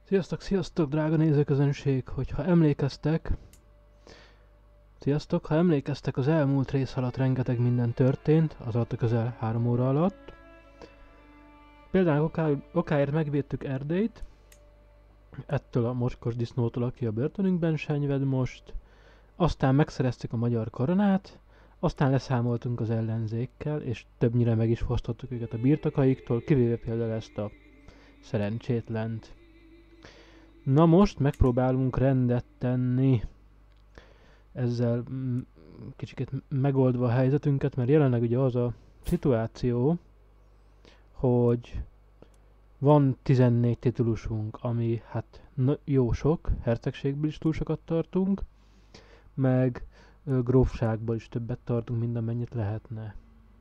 Sziasztok, sziasztok, drága nézőközönség, hogyha emlékeztek... Sziasztok, ha emlékeztek, az elmúlt rész alatt rengeteg minden történt, az alatt a közel 3 óra alatt. Például okáért megvédtük Erdélyt, ettől a mocskos disznótól, aki a börtönünkben senyved most. Aztán megszereztük a magyar koronát, aztán leszámoltunk az ellenzékkel, és többnyire meg is fosztottuk őket a birtokaiktól, kivéve például ezt a szerencsétlent. Na most megpróbálunk rendet tenni, ezzel kicsit megoldva a helyzetünket, mert jelenleg ugye az a szituáció, hogy van 14 titulusunk, ami hát jó sok, hercegségből is túl sokat tartunk, meg grófságból is többet tartunk, mint amennyit lehetne.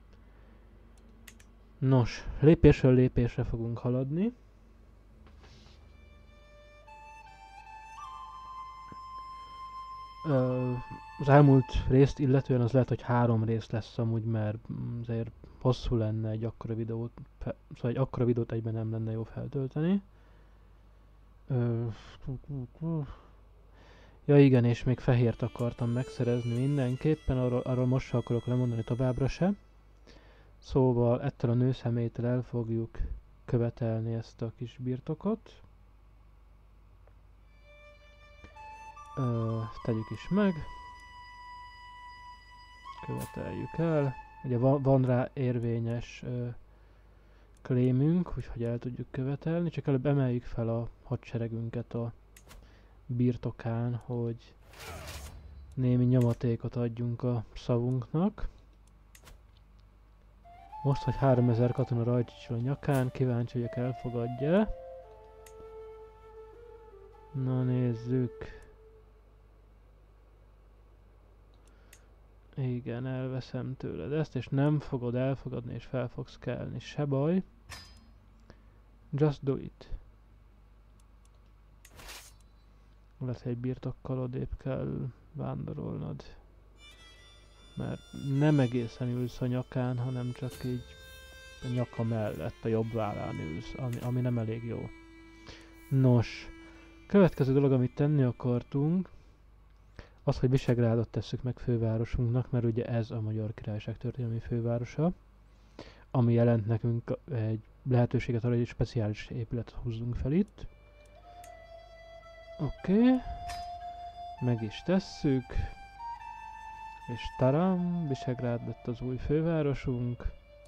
Nos, lépésről lépésre fogunk haladni. Az elmúlt részt illetően az lehet, hogy 3 rész lesz amúgy, mert azért hosszú lenne egy akkora videót, szóval egy akkora videót egyben nem lenne jó feltölteni. Ja igen, és még fehért akartam megszerezni mindenképpen, arról most se akarok lemondani továbbra se. Szóval ettől a nőszemélytől el fogjuk követelni ezt a kis birtokot. Tegyük is meg. Követeljük el. Ugye van rá érvényes claimünk, úgyhogy el tudjuk követelni, csak előbb emeljük fel a hadseregünket a birtokán, hogy némi nyomatékot adjunk a szavunknak. Most, hogy 3000 katona rajcsicsol a nyakán, kíváncsi vagyok, elfogadja. Na nézzük. Igen, elveszem tőled ezt, és nem fogod elfogadni, és fel fogsz kelni. Se baj. Just do it. Lehet, hogy egy birtokkal odébb kell vándorolnod. Mert nem egészen ülsz a nyakán, hanem csak így a nyaka mellett, a jobb vállán ülsz, ami nem elég jó. Nos, következő dolog, amit tenni akartunk, az, hogy Visegrádot tesszük meg fővárosunknak, mert ugye ez a Magyar Királyság történelmi fővárosa, ami jelent nekünk egy lehetőséget arra, hogy egy speciális épületet húzzunk fel itt. Oké. Meg is tesszük. És taram, Visegrád lett az új fővárosunk.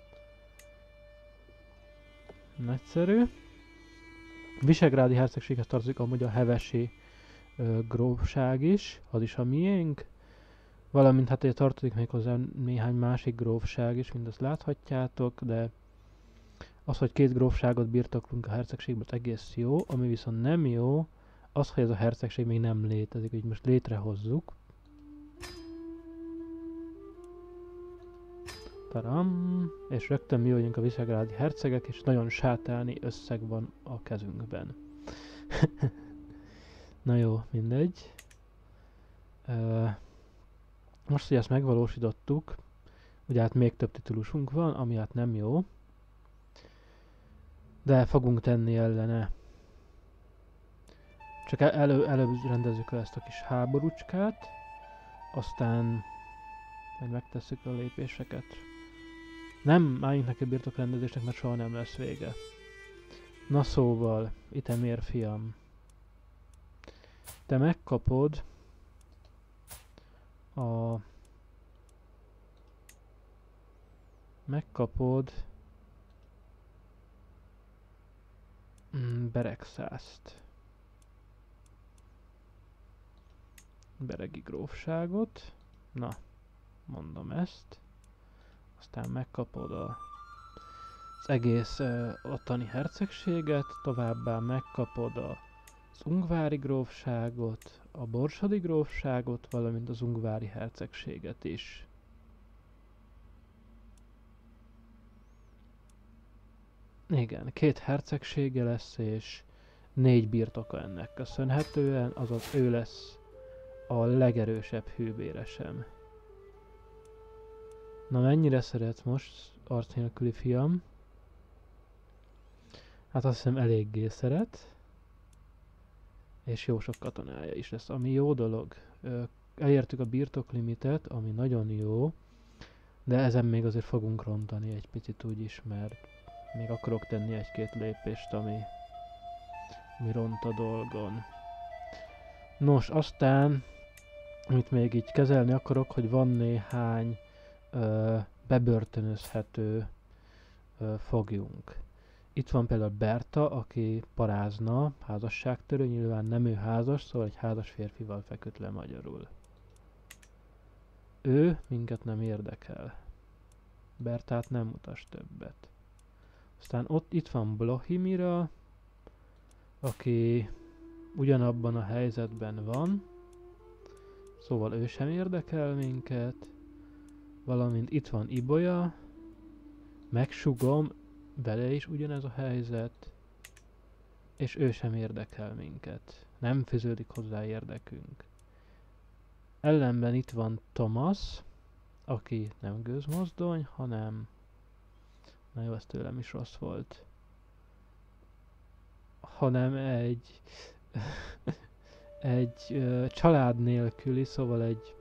Nagyszerű. Visegrádi hercegséghez tartozik amúgy a hevesi grófság is, az is a miénk. Valamint hát ugye tartozik még hozzá néhány másik grófság is, mint azt láthatjátok, de az, hogy 2 grófságot birtoklunk a hercegségből, egész jó, ami viszont nem jó, az, hogy ez a hercegség még nem létezik, így most létrehozzuk. Taram! És rögtön mi vagyunk a visegrádi hercegek, és nagyon sátáni összeg van a kezünkben. Na jó, mindegy. Most, hogy ezt megvalósítottuk, ugye hát még több titulusunk van, ami hát nem jó. De fogunk tenni ellene. Csak előbb rendezzük el ezt a kis háborúcskát, aztán majd megtesszük a lépéseket. Nem álljunk neki birtokrendezésnek, mert soha nem lesz vége. Na szóval, Itemér fiam. Te megkapod a... Beregszászt. Beregi grófságot. Na, mondom ezt. Aztán megkapod az egész ottani hercegséget, továbbá megkapod az ungvári grófságot, a borsodi grófságot, valamint az ungvári hercegséget is. Igen, 2 hercegsége lesz, és 4 birtoka ennek köszönhetően, azaz ő lesz a legerősebb hőbéresem. Na mennyire szeretsz most, arc nélküli fiam? Hát azt hiszem eléggé szeret. És jó sok katonája is lesz, ami jó dolog. Elértük a birtoklimitet, ami nagyon jó, de ezen még azért fogunk rontani egy picit úgyis, mert még akarok tenni egy-két lépést, ami ront a dolgon. Nos, aztán, amit még így kezelni akarok, hogy van néhány bebörtönözhető foglyunk. Itt van például Berta, aki parázna, házasságtörő, nyilván nem ő házas, szóval egy házas férfival feküdt le magyarul. Ő minket nem érdekel. Bertát nem mutas többet. Aztán itt van Blohimira, aki ugyanabban a helyzetben van, szóval ő sem érdekel minket. Valamint itt van Ibolya, megsugom, vele is ugyanez a helyzet, és ő sem érdekel minket. Nem fűződik hozzá érdekünk. Ellenben itt van Thomas, aki nem gőzmozdony, hanem... Na jó, ez tőlem is rossz volt. Hanem egy... egy család nélküli, szóval egy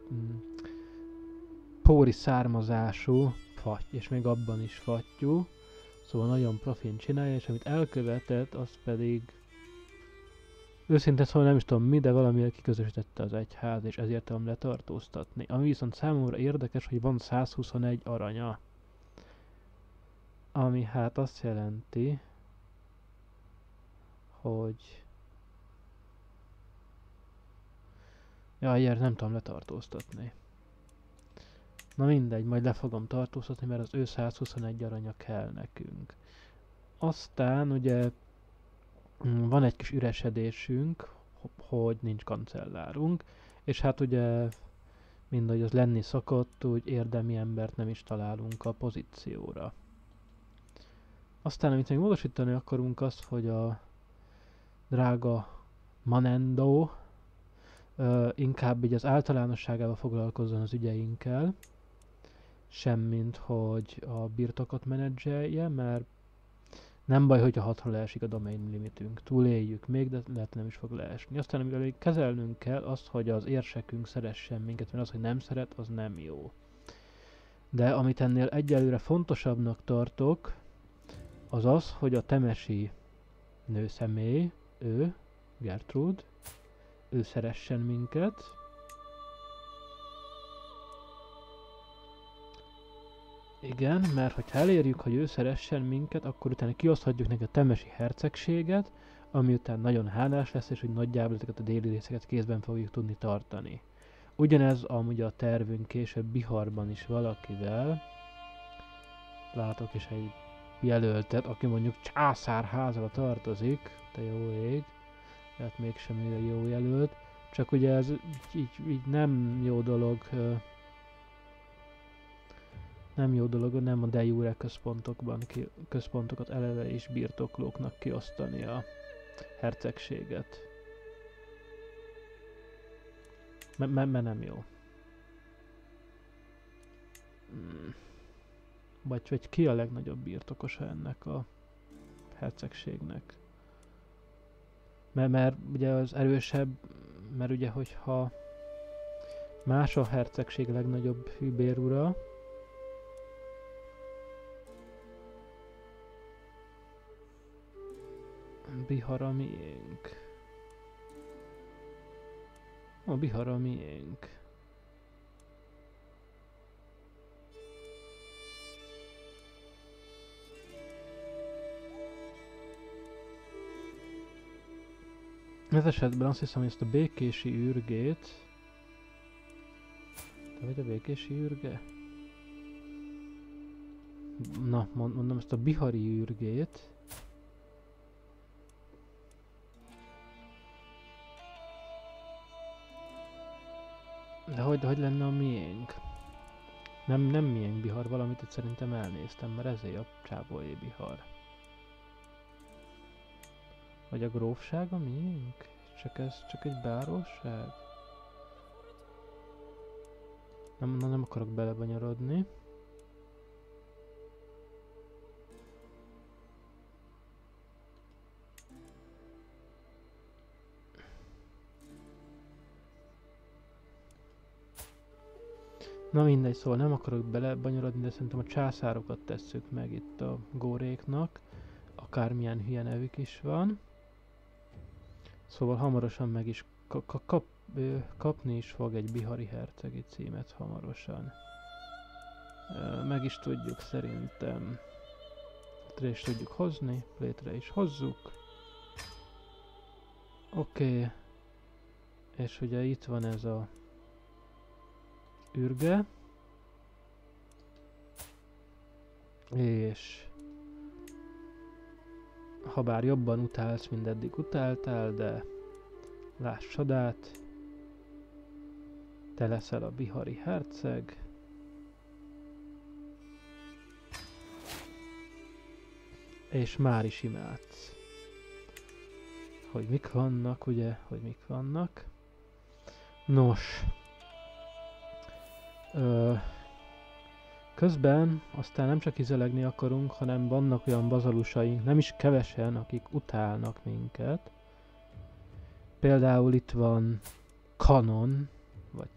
póri származású fatty, és még abban is fattyú. Szóval nagyon profin csinálja, és amit elkövetett, az pedig... Őszintén szóval nem is tudom mi, de valamiért kiközösítette az egyház, és ezért tudom letartóztatni. Ami viszont számomra érdekes, hogy van 121 aranya. Ami hát azt jelenti, hogy... Jaj, nem tudom letartóztatni. Na mindegy, majd le fogom tartóztatni, mert az ő 121 aranya kell nekünk. Aztán ugye van egy kis üresedésünk, hogy nincs kancellárunk, és hát ugye mindahogy az lenni szokott, úgy érdemi embert nem is találunk a pozícióra. Aztán amit még módosítani akarunk az, hogy a drága Manendo inkább így az általánosságával foglalkozzon az ügyeinkkel, semmint hogy a birtokot menedzselje, mert nem baj, hogyha 6-ra leesik a domain limitünk. Túléljük még, de lehet nem is fog leesni. Aztán amivel még kezelnünk kell azt, hogy az érsekünk szeressen minket, mert az, hogy nem szeret, az nem jó. De amit ennél egyelőre fontosabbnak tartok, az az, hogy a temesi nőszemély, ő, Gertrud, ő szeressen minket. Igen, mert ha elérjük, hogy ő szeressen minket, akkor utána kioszthatjuk neki a temesi hercegséget, ami után nagyon hálás lesz, és hogy nagyjából ezeket a déli részeket kézben fogjuk tudni tartani. Ugyanez amúgy a tervünk később Biharban is valakivel. Látok is egy jelöltet, aki mondjuk császárházába tartozik, te jó ég, tehát mégsem ő jó jelölt. Csak ugye ez így nem jó dolog, nem a de jure központokat eleve is birtoklóknak kiosztani a hercegséget. Mert nem jó. Vagy ki a legnagyobb birtokosa ennek a hercegségnek? Mert ugye az erősebb, mert ugye hogyha más a hercegség legnagyobb hűbérura, Bihar a miénk. A Bihar a miénk. Ez esetben azt hiszem, hogy ezt a békési űrgét... Te vagy a békési űrge? Na, mondom ezt a bihari űrgét. De hogy lenne a miénk? Nem miénk Bihar, valamit itt szerintem elnéztem, mert ezért a csábolé Bihar. Vagy a grófság a miénk? Csak egy báróság? Nem akarok belebanyarodni. Na mindegy, szóval nem akarok belebonyorodni, de szerintem a császárokat tesszük meg itt a góréknak. Akármilyen hülye nevük is van. Szóval hamarosan meg is kapni is fog egy bihari hercegi címet hamarosan. Meg is tudjuk szerintem. Létre is tudjuk hozni, létre is hozzuk. Oké. És ugye itt van ez a ürge. És ha bár jobban utálsz, mint eddig utáltál, de láss csodát, te leszel a bihari herceg. És már is imádsz. Hogy mik vannak, ugye, hogy mik vannak. Nos. Közben aztán nem csak izelegni akarunk, hanem vannak olyan bazalusaink, nem is kevesen, akik utálnak minket. Például itt van Kanon, vagy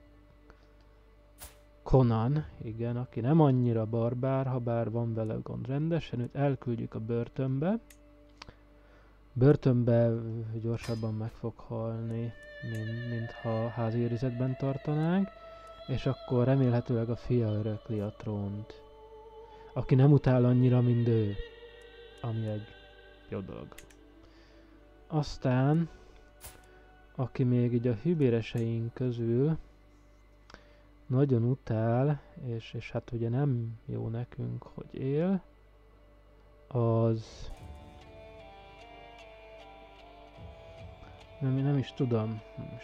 Conan, igen, aki nem annyira barbár, ha bár van vele gond rendesen, őt elküldjük a börtönbe. Börtönbe gyorsabban meg fog halni, mint ha házi őrizetben tartanánk, és akkor remélhetőleg a fia örökli a trónt, aki nem utál annyira, mint ő, ami egy jó dolog. Aztán, aki még így a hűbéreseink közül nagyon utál, és hát ugye nem jó nekünk, hogy él, az... Nem is tudom.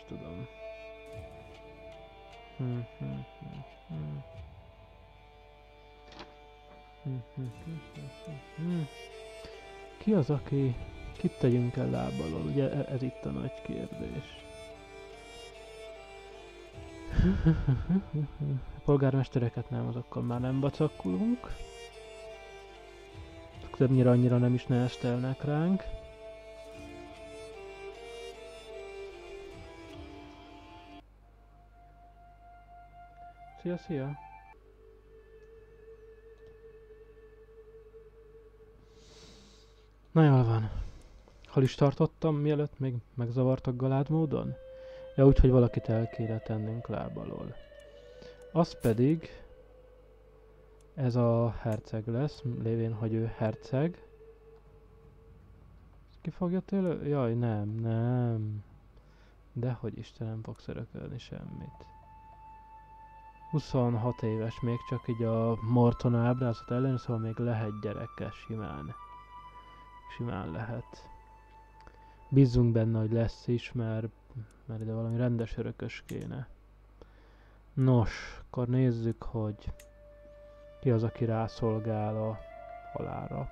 Ki az, aki... Kit tegyünk el láb alól? Ugye ez itt a nagy kérdés. A polgármestereket nem, azokkal már nem bacakulunk. Többnyire annyira nem is neheztelnek ránk. Szia, szia! Na jól van. Hol is tartottam, mielőtt még megzavartak galád módon? Ja, úgyhogy valakit el kéne tennünk láb alól. Az pedig... Ez a herceg lesz, lévén, hogy ő herceg. Ki fogja tőle? Jaj, nem. Dehogy Isten, nem fogsz örökölni semmit. 26 éves még csak így a Morton ábrázat ellen, szóval még lehet gyereke, simán lehet. Bízzunk benne, hogy lesz is, mert ide valami rendes örökös kéne. Nos, akkor nézzük, hogy ki az, aki rászolgál a halálra.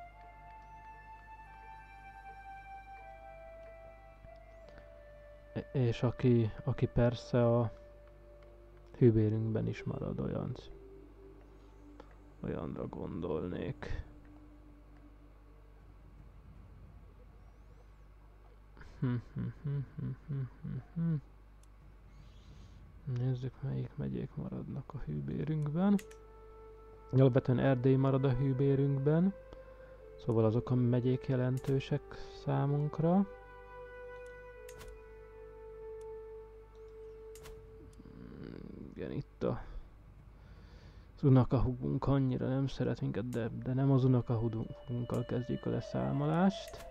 És aki persze a hűbérünkben is marad, olyanra gondolnék. Nézzük, melyik megyék maradnak a hűbérünkben. Alapvetően Erdély marad a hűbérünkben, szóval azok a megyék jelentősek számunkra. Igen, itt az unokahúgunk annyira nem szeret minket, de nem az unokahúgunkkal kezdjük a leszámolást,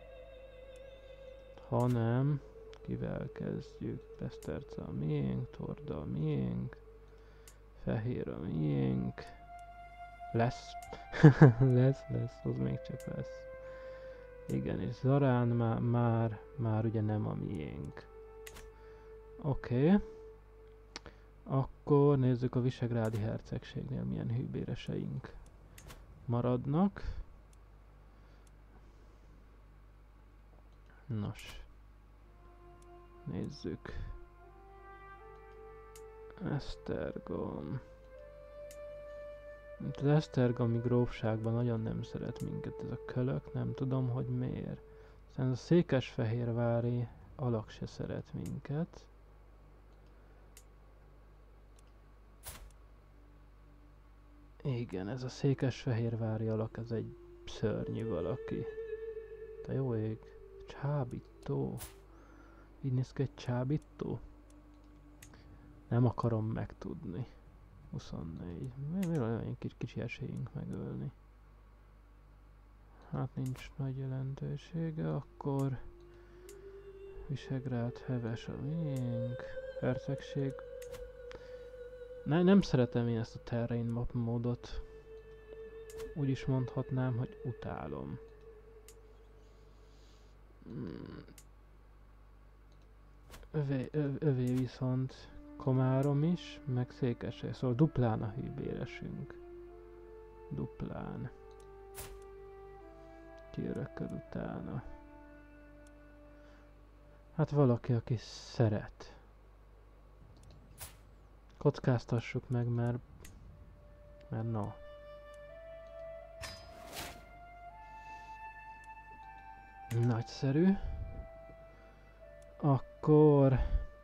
hanem kivel kezdjük? Beszterce a miénk, Torda a miénk, Fehér a miénk. Lesz. lesz, az még csak lesz. Igen, és Zarán már ugye nem a miénk. Oké. Akkor nézzük a Visegrádi hercegségnél milyen hűbéreseink maradnak. Nos. Nézzük. Esztergom. Az esztergomi grófságban nagyon nem szeret minket ez a kölök, nem tudom, hogy miért. Aztán a székesfehérvári alak se szeret minket. Igen, ez a székesfehérvári alak, ez egy szörnyű valaki. Te jó ég. Csábító. Így néz ki egy csábító? Nem akarom megtudni. 24. Miért olyan kicsi esélyünk megölni? Hát nincs nagy jelentősége, akkor... Visegrád, heves a miénk. Hercegség. Nem szeretem én ezt a terrain map módot. Úgy is mondhatnám, hogy utálom. Övé viszont Komárom is, meg Székesfehérvár, szóval duplán a hűbéresünk. Duplán. Kiörököl utána. Hát valaki, aki szeret. Kockáztassuk meg, mert na. Nagyszerű. Akkor...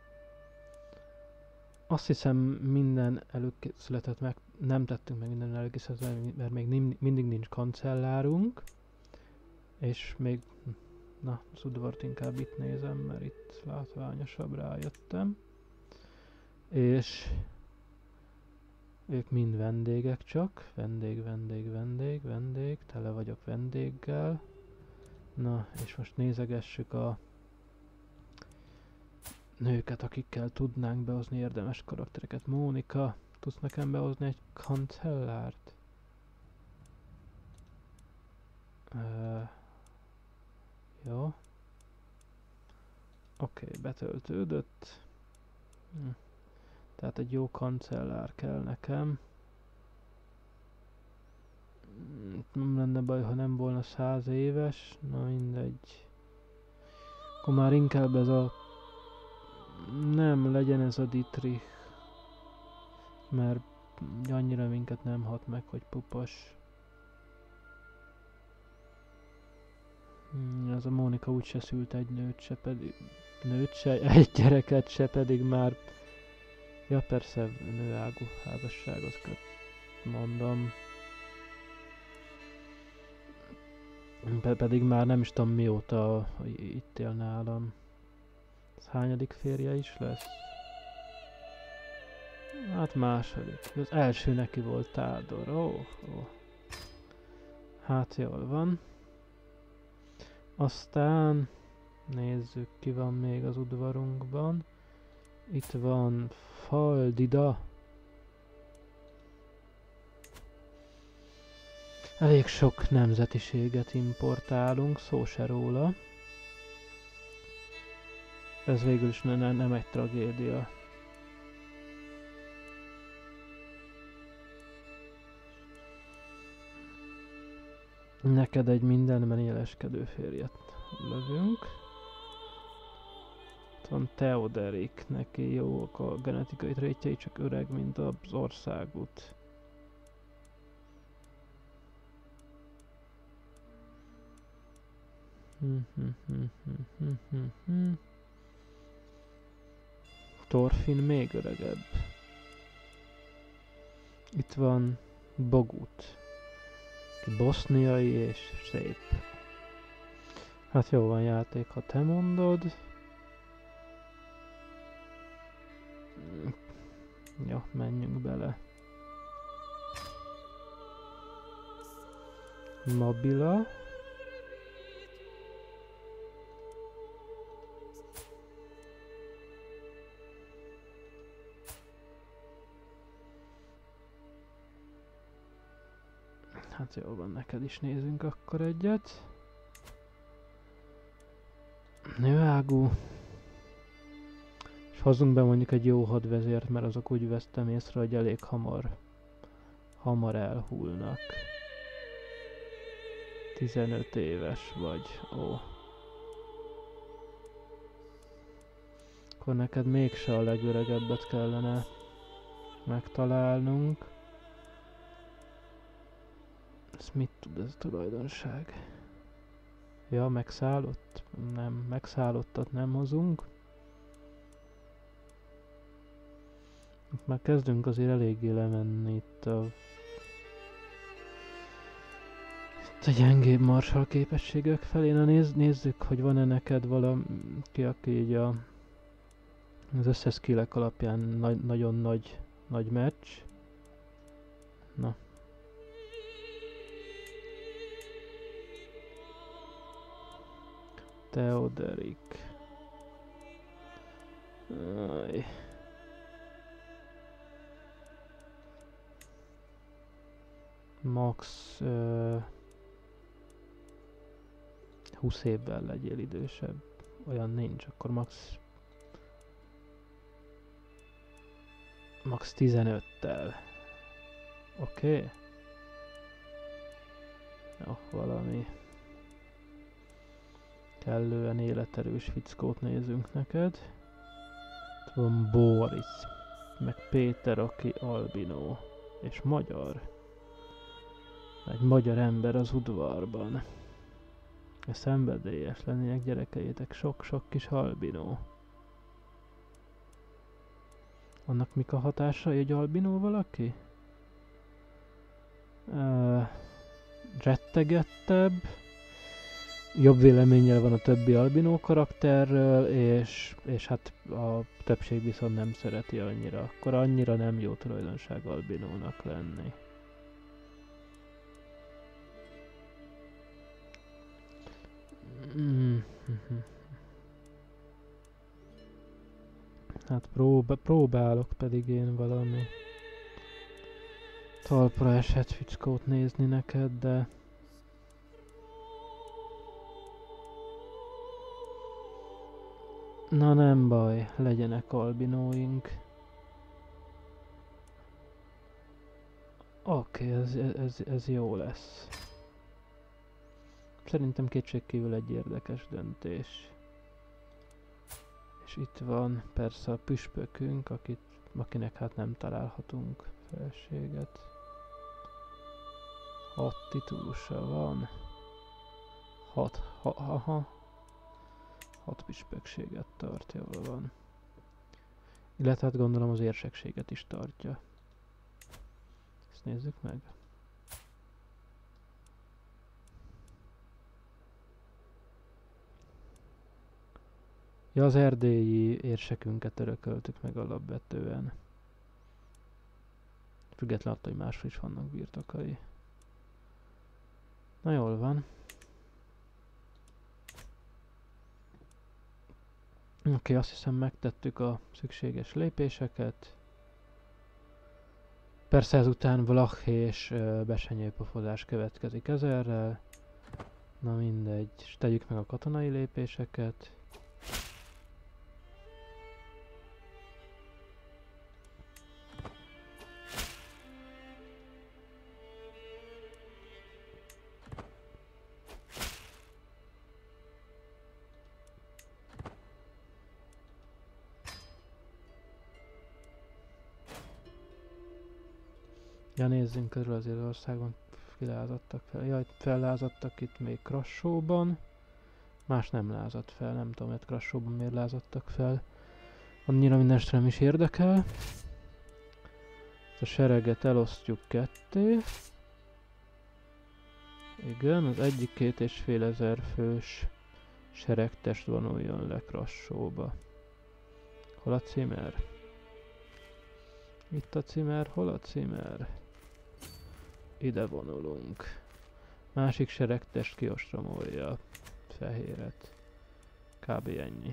Azt hiszem minden előkészületet nem tettünk meg minden előkészületet, mert még mindig nincs kancellárunk. És még... Na, az udvart inkább itt nézem, mert itt látványosabb, rájöttem. És... Ők mind vendégek csak. Vendég, tele vagyok vendéggel. Na, és most nézegessük a nőket, akikkel tudnánk behozni érdemes karaktereket. Mónika, tudsz nekem behozni egy kancellárt? Jó. Oké, betöltődött. Tehát egy jó kancellár kell nekem. Nem lenne baj, ha nem volna 100 éves. Na mindegy. Akkor már inkább ez a... Nem, legyen ez a Dietrich. Mert annyira minket nem hat meg, hogy pupos. Ez a Mónika úgyse szült egy nőt se, pedig... Nőt se, egy gyereket se, pedig már... Ja persze, nőágú házasságot mondom. Pedig már nem is tudom mióta itt él nálam. Ez hányadik férje is lesz? Hát második. Az első neki volt Tádor. Ó. Hát jól van. Aztán nézzük, ki van még az udvarunkban. Itt van Faldida. Elég sok nemzetiséget importálunk, szó se róla. Ez végül is nem egy tragédia. Neked egy mindenben éleskedő férjet lövünk. Itt van Theoderik, neki jók a genetikai trétjei, csak öreg, mint az országút. Thorfinn még öregebb. Itt van Bogut, ki boszniai és szép. Hát jó van játék, ha te mondod. Ja, menjünk bele. Mabila. Hát jó van, neked is nézzünk akkor egyet. Nőágú. És hozzunk be mondjuk egy jó hadvezért, mert azok úgy vesztem észre, hogy elég hamar elhullnak. 15 éves vagy. Ó. Akkor neked mégse a legöregebbet kellene megtalálnunk. Ez mit tud ez a tulajdonság? Ja, megszállott? Nem, megszállottat nem hozunk. Már kezdünk azért eléggé lemenni itt a a gyengébb marshal képességek felé. Na nézzük, hogy van-e neked valaki, aki így az összes skillek alapján nagyon nagy meccs. Na. Theoderic. Aj. Max 20 évvel legyél idősebb. Olyan nincs, akkor max 15-tel. Oké? Jó, valami kellően életerős fickót nézünk neked. Itt van Boris, meg Péter, aki albinó, és magyar. Egy magyar ember az udvarban. Szenvedélyes lennének gyerekeitek, sok-sok kis albinó. Annak mik a hatásai, egy albinó valaki? Rettegettebb. Jobb véleménnyel van a többi albinó karakterről, és hát a többség viszont nem szereti annyira. Akkor annyira nem jó tulajdonság albinónak lenni. Hát próbálok pedig én valami talpra esett fickót nézni neked, de... Na nem baj, legyenek albinóink. Oké, ez jó lesz. Szerintem kétségkívül egy érdekes döntés. És itt van persze a püspökünk, akinek hát nem találhatunk felséget. 6 titulusa van. 6 püspökséget tart, jól van. Illetve hát gondolom az érsekséget is tartja. Ezt nézzük meg. Ja, az erdélyi érsekünket örököltük meg alapvetően. Független attól, hogy máshol is vannak birtokai. Na jól van. Oké, azt hiszem megtettük a szükséges lépéseket. Persze ezután Vlach és besenyőpofozás következik ezerrel. Na mindegy, és tegyük meg a katonai lépéseket. Ja, nézzünk körül azért országban, kilázadtak fel. Jaj, fellázadtak itt még Krassóban. Más nem lázadt fel, nem tudom, hogy Krassóban miért lázadtak fel. Annyira mindenestre nem is érdekel. A sereget elosztjuk ketté. Igen, az egyik 2500 fős seregtest vonuljon le Krassóba. Hol a címer? Itt a címer, hol a címer? Ide vonulunk. Másik seregtest kiostromolja a fehéret. Kb. Ennyi.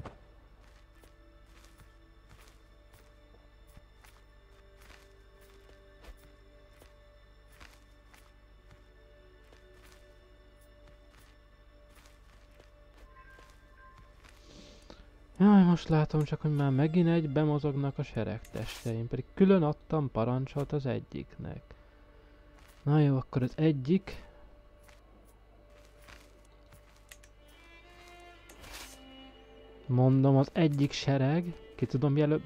Jaj, most látom csak, hogy már megint egy bemozognak a seregtesteim, pedig külön adtam parancsot az egyiknek. Na jó, akkor az egyik... Mondom, az egyik sereg, ki tudom jelöl...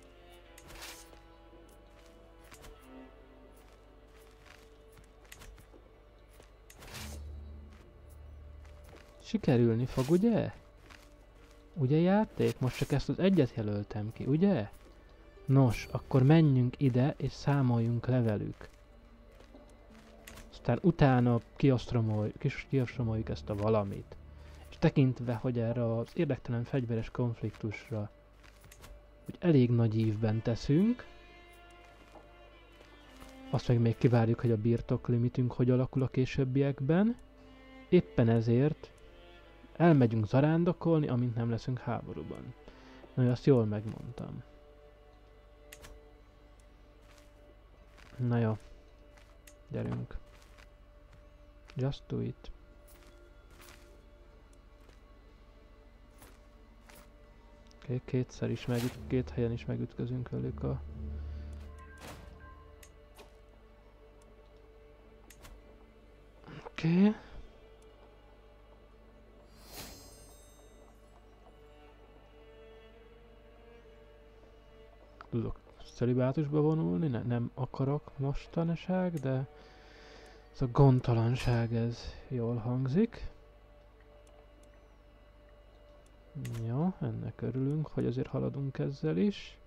Sikerülni fog, ugye? Ugye játék? Most csak ezt az egyet jelöltem ki, ugye? Nos, akkor menjünk ide és számoljunk le velük. Azt aztán utána kiostromoljuk ezt a valamit. És tekintve, hogy erre az érdektelen fegyveres konfliktusra hogy elég nagy ívben teszünk, azt meg még kivárjuk, hogy a birtoklimitünk hogy alakul a későbbiekben, éppen ezért elmegyünk zarándokolni, amint nem leszünk háborúban. Na, azt jól megmondtam. Na jó. Gyerünk. Just do it. Oké, kétszer is két helyen is megütközünk velük a... Oké. Tudok celibátusba vonulni, nem akarok mostanság, de ez a gondtalanság, ez jól hangzik. Jó, ennek örülünk, hogy azért haladunk ezzel is.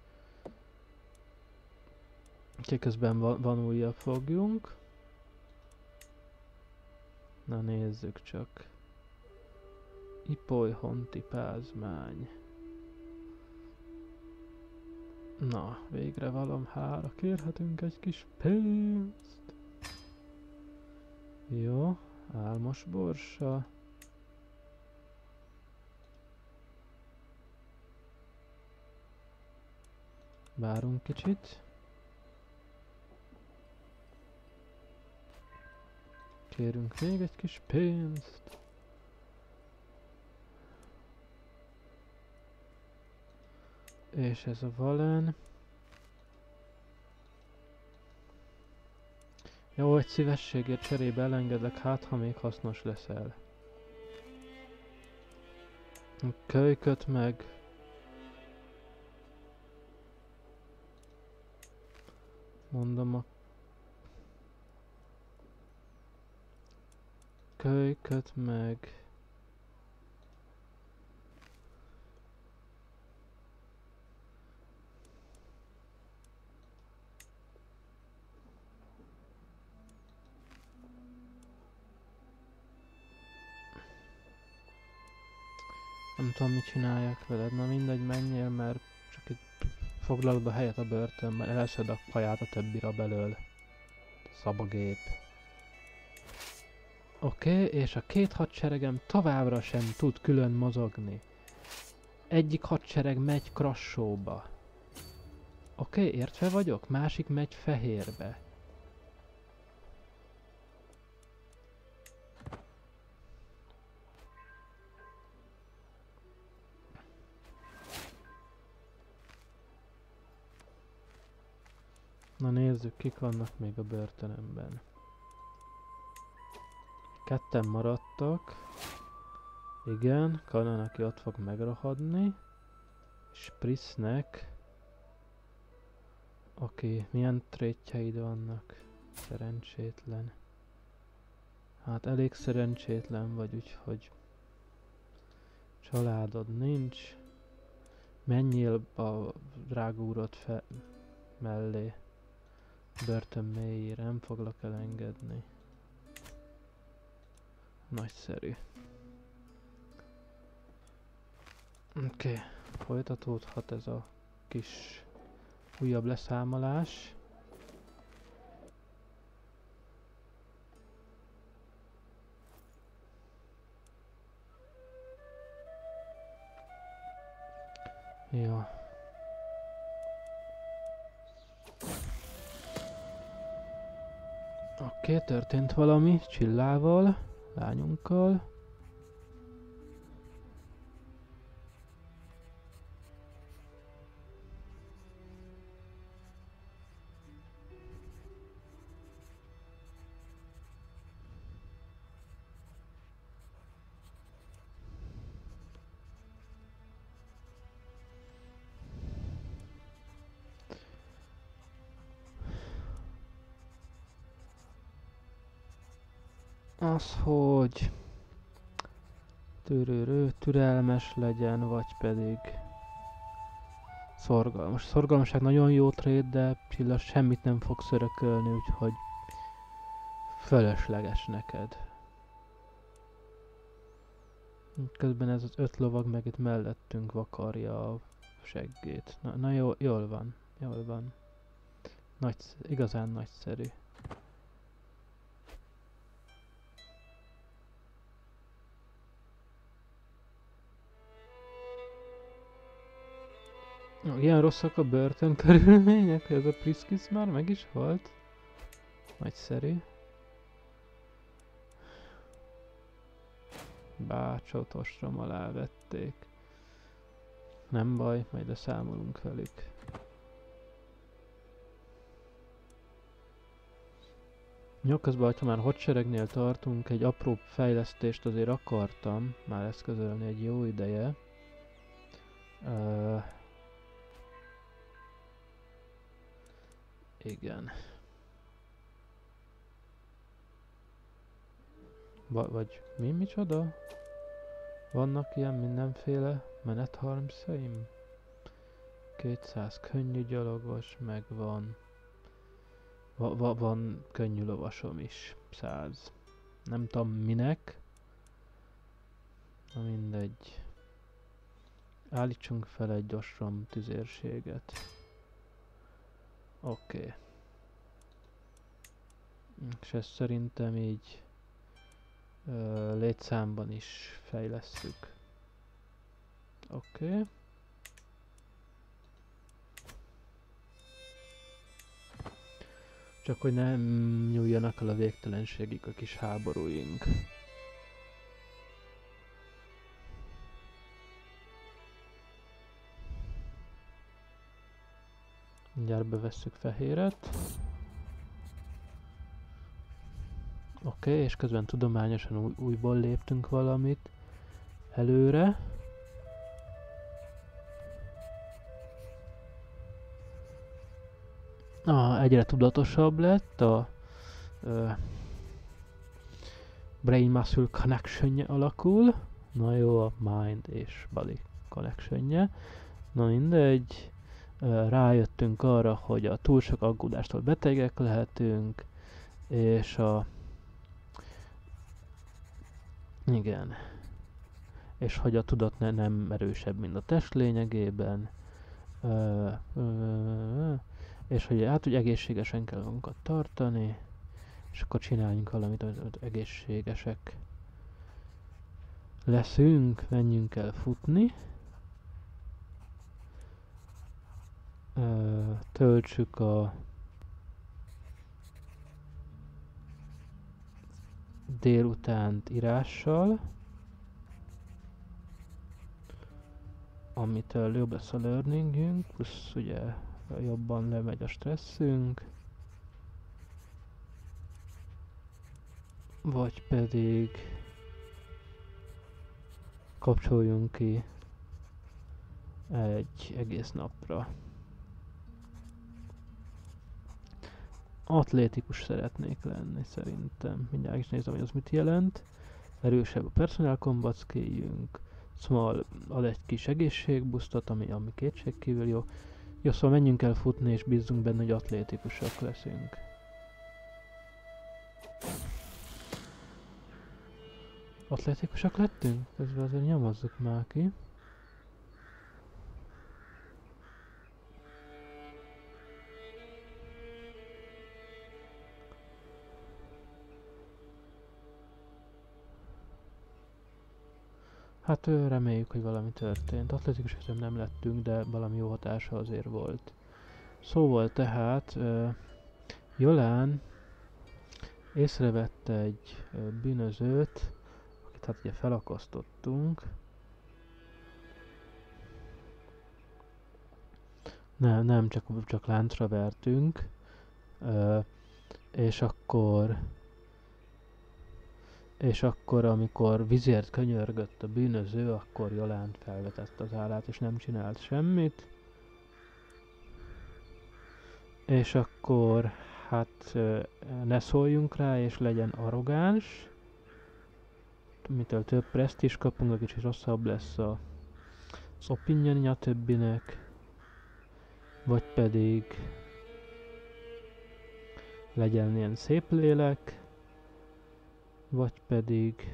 Úgyhogy közben van újabb fogjunk. Na nézzük csak. Ipoly honti pázmány. Na, végre valamhára kérhetünk egy kis pénzt. Jó, álmos borsa. Várunk kicsit. Kérünk még egy kis pénzt. És ez a Valen. Jó, egy szívességért cserébe elengedlek, hát ha még hasznos leszel. A kölyköt meg... Mondom a... Kölyköt meg... Nem tudom, mit csináljak veled, na mindegy, menjél, mert csak itt foglalod a helyet a börtönben, eleszed a kaját a többira belől. Szabagép. Oké, és a két hadseregem továbbra sem tud külön mozogni. Egyik hadsereg megy Krassóba. Oké, értve vagyok? Másik megy Fehérbe. Na nézzük, kik vannak még a börtönömben. Ketten maradtak. Igen, Kanan, aki ott fog megrohadni. És Prisnek. Oké, milyen trétjeid vannak? Szerencsétlen. Hát elég szerencsétlen vagy, úgyhogy... Családod nincs. Menjél a drága úrod mellé. Börtön mélyére, nem foglak elengedni. Nagyszerű. Oké, folytatódhat ez a kis újabb leszámolás. Jó. Oké, történt valami Csillával, lányunkkal. Az, hogy türelmes legyen, vagy pedig szorgalmas. Szorgalmasság nagyon jó trade, de Csilla semmit nem fog szörökölni, úgyhogy fölösleges neked. Közben ez az 5 lovag meg itt mellettünk vakarja a seggét. Na jó, jól van, jól van. Igazán nagyszerű. Ilyen rosszak a börtön körülmények, hogy ez a Priskis már meg is halt. Nagyszerű. Bácsot ostrom alá vették. Nem baj, majd leszámolunk velük. Jó, közben, ha már hadseregnél tartunk, egy apró fejlesztést azért akartam már eszközölni egy jó ideje. Igen. Vagy micsoda? Vannak ilyen mindenféle menetharmszaim? 200 könnyű gyalogos, meg van... Van könnyű lovasom is. 100. Nem tudom minek. Na mindegy. Állítsunk fel egy ostrom tüzérséget. Oké. És ezt szerintem így létszámban is fejlesszük. Oké. Csak hogy nem nyúljanak el a végtelenségig a kis háborúink. Mindjárt bevesszük fehéret. Oké, és közben tudományosan újból léptünk valamit előre. Egyre tudatosabb lett a Brain Muscle Connection-je alakul. Na jó, a Mind és Body Connection-je. Na mindegy. Rájöttünk arra, hogy a túl sok aggódástól betegek lehetünk, és igen. És hogy a tudat nem erősebb, mint a test lényegében. És hogy hát, hogy egészségesen kell magunkat tartani, és akkor csináljunk valamit, hogy egészségesek leszünk, menjünk el futni. Töltsük a délutánt írással, amitől jobb lesz a learningünk, plusz ugye jobban lemegy a stresszünk, vagy pedig kapcsoljunk ki egy egész napra. Atlétikus szeretnék lenni szerintem. Mindjárt is nézem, hogy az mit jelent. Erősebb a personal combat skilljünk. Small ad egy kis egészségbusztot, ami kétségkívül jó. Jó, szóval menjünk el futni és bízzunk benne, hogy atlétikusak leszünk. Atlétikusak lettünk? Közben azért nyomozzuk már ki. Hát reméljük, hogy valami történt. Atlétikusok nem lettünk, de valami jó hatása azért volt. Szóval tehát Jolán észrevette egy bűnözőt, akit hát ugye felakasztottunk. Nem, csak láncra vertünk. És akkor, amikor vizért könyörgött a bűnöző, akkor Jolánt felvetett az állát, és nem csinált semmit. És akkor, hát ne szóljunk rá, és legyen arrogáns. Mitől több presztízs kapunk, a kicsit rosszabb lesz az opinionja többinek. Vagy pedig legyen ilyen szép lélek. vagy pedig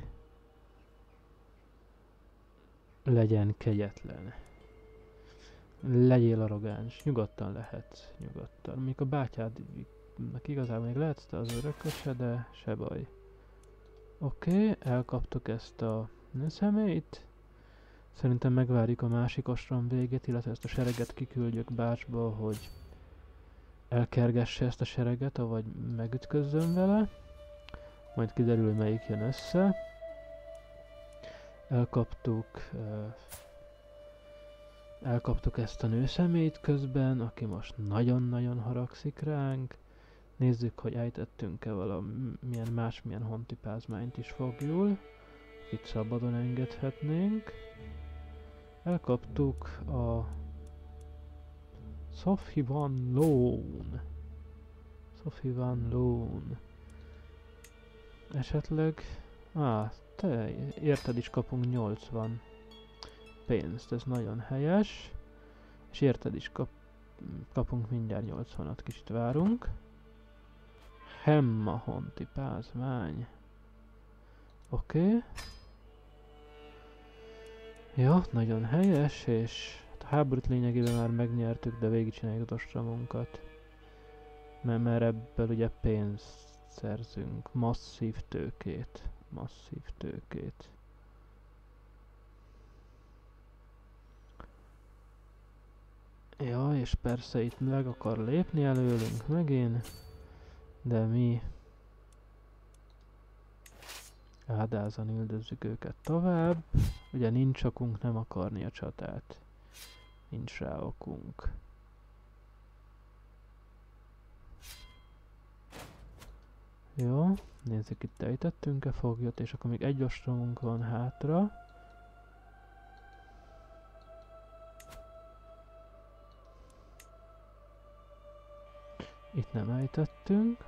legyen kegyetlen. Legyél arrogáns, nyugodtan lehetsz, nyugodtan. Még a bátyádnak igazából még lehetsz te az örököse, de se baj. Oké, elkaptuk ezt a személyt. Szerintem megvárjuk a másik ostrom végét, illetve ezt a sereget kiküldjük Bácsba, hogy elkergesse ezt a sereget, avagy megütközzön vele. Majd kiderül, melyik jön össze. Elkaptuk ezt a nőszemélyt közben, aki most nagyon-nagyon haragszik ránk. Nézzük, hogy ejtettünk-e valamilyen másmilyen hontipázmányt is fogjul. Itt szabadon engedhetnénk. Elkaptuk a Sophie Van Loon. Sophie Van Loon. Esetleg... te érted is kapunk 80 pénzt, ez nagyon helyes. És érted is kapunk mindjárt 80-at, kicsit várunk. Hemma honti pázmány. Oké. Ja, nagyon helyes, és a háborút lényegében már megnyertük, de végigcsináljuk az ostromunkat. Mert ebből ugye pénzt szerzünk. Masszív tőkét. Masszív tőkét. Ja, és persze itt meg akar lépni előlünk megint, de mi ádázan üldözzük őket tovább. Ugye nincs okunk nem akarni a csatát. Nincs rá okunk. Jó, nézzük, itt ejtettünk-e foglyot, és akkor még egy ostromunk van hátra. Itt nem ejtettünk.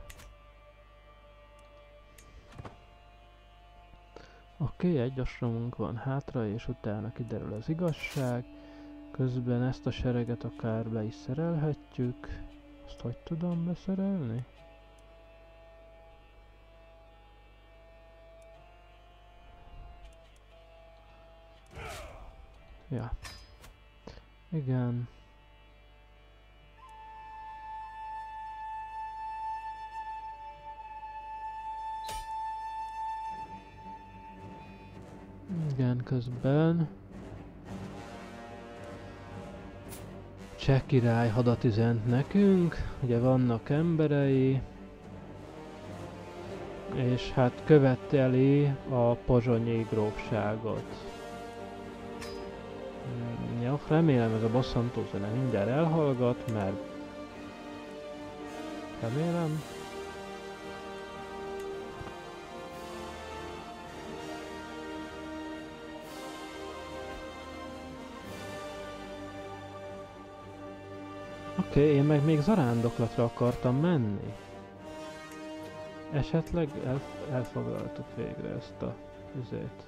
Oké, egy ostromunk van hátra, és utána kiderül az igazság. Közben ezt a sereget akár le is szerelhetjük. Azt hogy tudom beszerelni? Ja. Igen. Igen, közben Cseh király hadat üzent nekünk, ugye vannak emberei, és hát követeli a pozsonyi grófságot. Jó, remélem ez a bosszantó zene mindjárt elhallgat, mert remélem. Oké, én meg még zarándoklatra akartam menni. Esetleg elfoglaltuk végre ezt a üzét.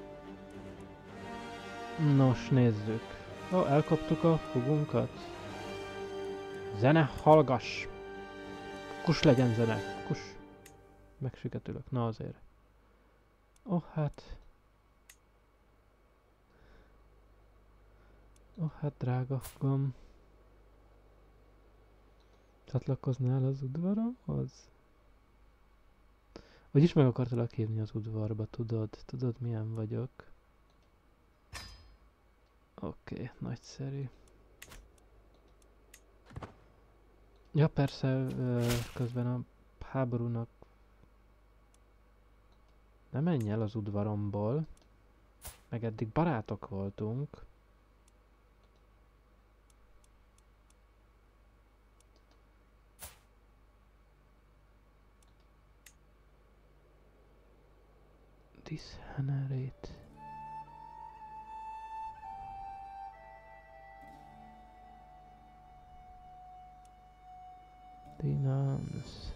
Nos, nézzük. Elkaptuk a fogunkat. Zene, hallgass! Kus legyen zene, kus! Megsüketülök, na azért. Hát, drága fogom. Csatlakoznál az udvaromhoz? Úgyis meg akartalak hívni az udvarba, tudod milyen vagyok. Oké, nagyszerű. Ja persze, közben a háborúnak ne menj el az udvaromból, meg eddig barátok voltunk. Dishenerate. Dinance.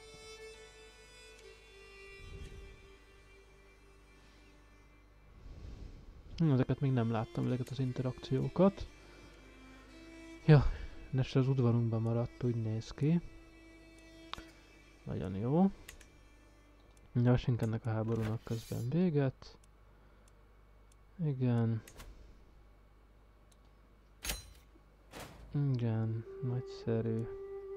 Ezeket még nem láttam, ezeket az interakciókat. Ja, Neste az udvarunkban maradt, úgy néz ki. Nagyon jó. Gyarsink ennek a háborúnak közben véget. Igen. Igen, nagyszerű.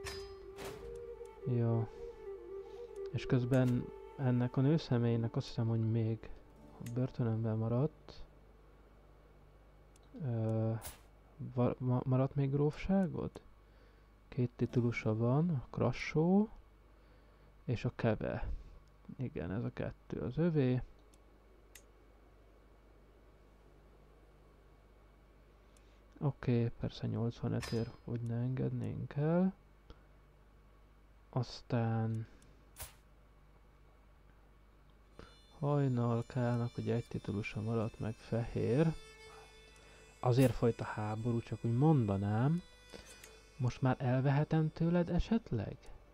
Jó. És közben ennek a nőszemélynek azt hiszem, hogy még börtönömben maradt. Maradt még grófságod? 2 titulusa van, a Krassó és a Keve. Igen, ez a 2 az övé. Oké, persze 85-ért hogy ne engednénk el. Aztán Hajnalkának ugye 1 titulusa maradt meg fehér. Azért folyt a háború, csak úgy mondanám. Most már elvehetem tőled esetleg?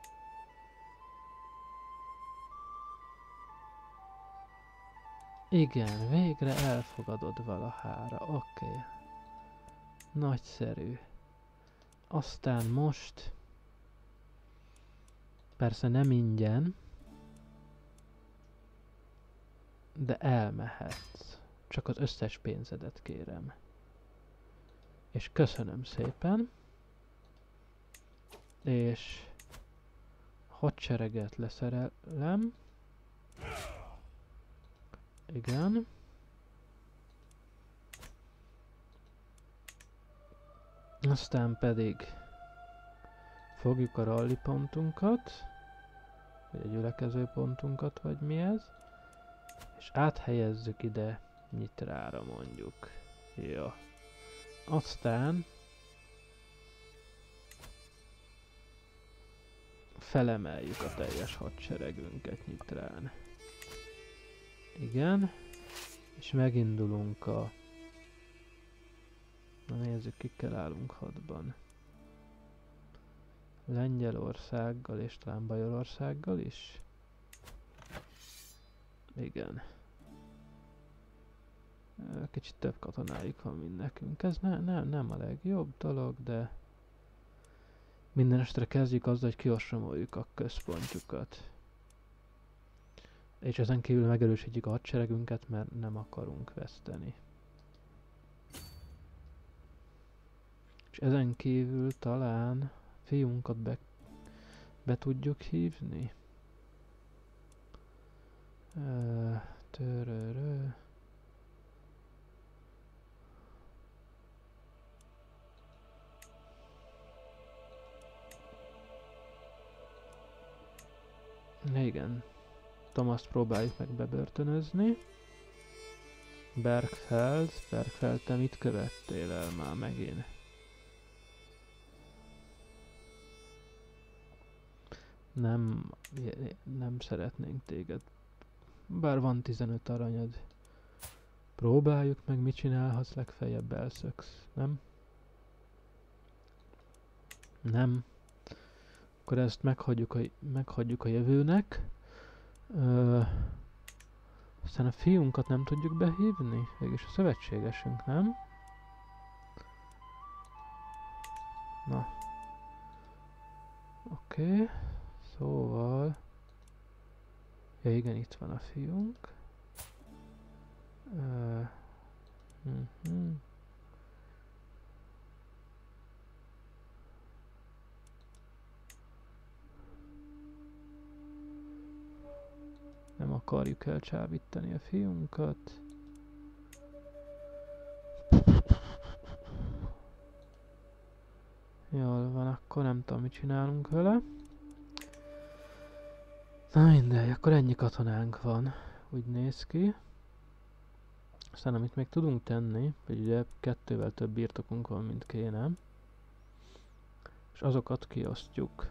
Igen, végre elfogadod valahára, oké. Nagyszerű. Aztán most... Persze nem ingyen, de elmehetsz. Csak az összes pénzedet kérem. És köszönöm szépen. És... hadsereget leszerelem. Igen. Aztán pedig fogjuk a rally pontunkat, vagy a gyülekező pontunkat, vagy mi ez, és áthelyezzük ide Nyitrára mondjuk. Jó. Aztán felemeljük a teljes hadseregünket Nyitrán. Igen. És megindulunk a... Na nézzük, kikkel állunk hadban. Lengyelországgal és talán Bajorországgal is. Igen. Kicsit több katonájuk van, mint nekünk. Ez nem a legjobb dolog, de... Minden estre kezdjük azzal, hogy kiosomoljuk a központjukat. És ezen kívül megerősítjük a hadseregünket, mert nem akarunk veszteni. És ezen kívül talán fiunkat be tudjuk hívni. Törörö. Igen. Thomas próbáljuk meg bebörtönözni. Bergfeld, te mit követtél el már megint? Nem szeretnénk téged. Bár van 15 aranyad. Próbáljuk meg, mit csinálhatsz, legfeljebb elszöksz, nem? Nem. Akkor ezt meghagyjuk a jövőnek. Aztán a fiunkat nem tudjuk behívni? Végülis a szövetségesünk, nem? Na. Oké. Szóval... Ja igen, itt van a fiunk. Nem akarjuk elcsábítani a fiunkat. Jól van, akkor nem tudom, mit csinálunk vele. Na mindegy, akkor ennyi katonánk van, úgy néz ki. Aztán amit még tudunk tenni, hogy ugye 2-vel több birtokunk van, mint kéne. És azokat kiosztjuk.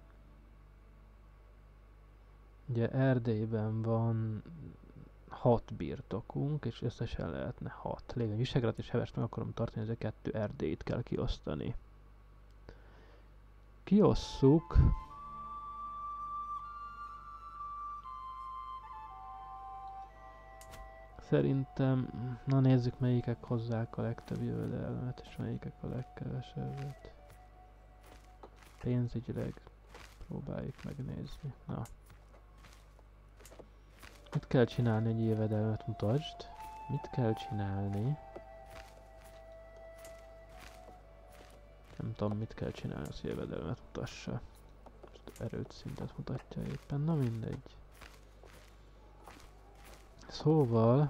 Ugye Erdélyben van 6 birtokunk, és összesen lehetne 6. Lévén Visegrád és Hevest meg akarom tartani, ezért 2 Erdélyt kell kiosztani. Kiosszuk. Szerintem, na nézzük melyikek hozzák a legtöbb jövedelmet, és melyikek a legkevesebbet. Pénzügyileg próbáljuk megnézni. Na. Mit kell csinálni, egy jövedelmet mutasd? Mit kell csinálni? Nem tudom, mit kell csinálni, az jövedelmet mutassa. Most erőt szintet mutatja éppen, na mindegy. Szóval...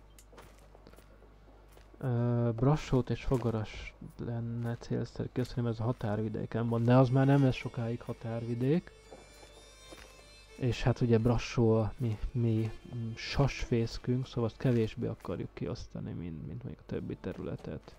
Brassót és Fogaras lenne célszerű köszönöm, ez a határvidéken van, de az már nem lesz sokáig határvidék. És hát ugye Brassó a mi sasfészkünk, szóval azt kevésbé akarjuk kiosztani, mint még a többi területet.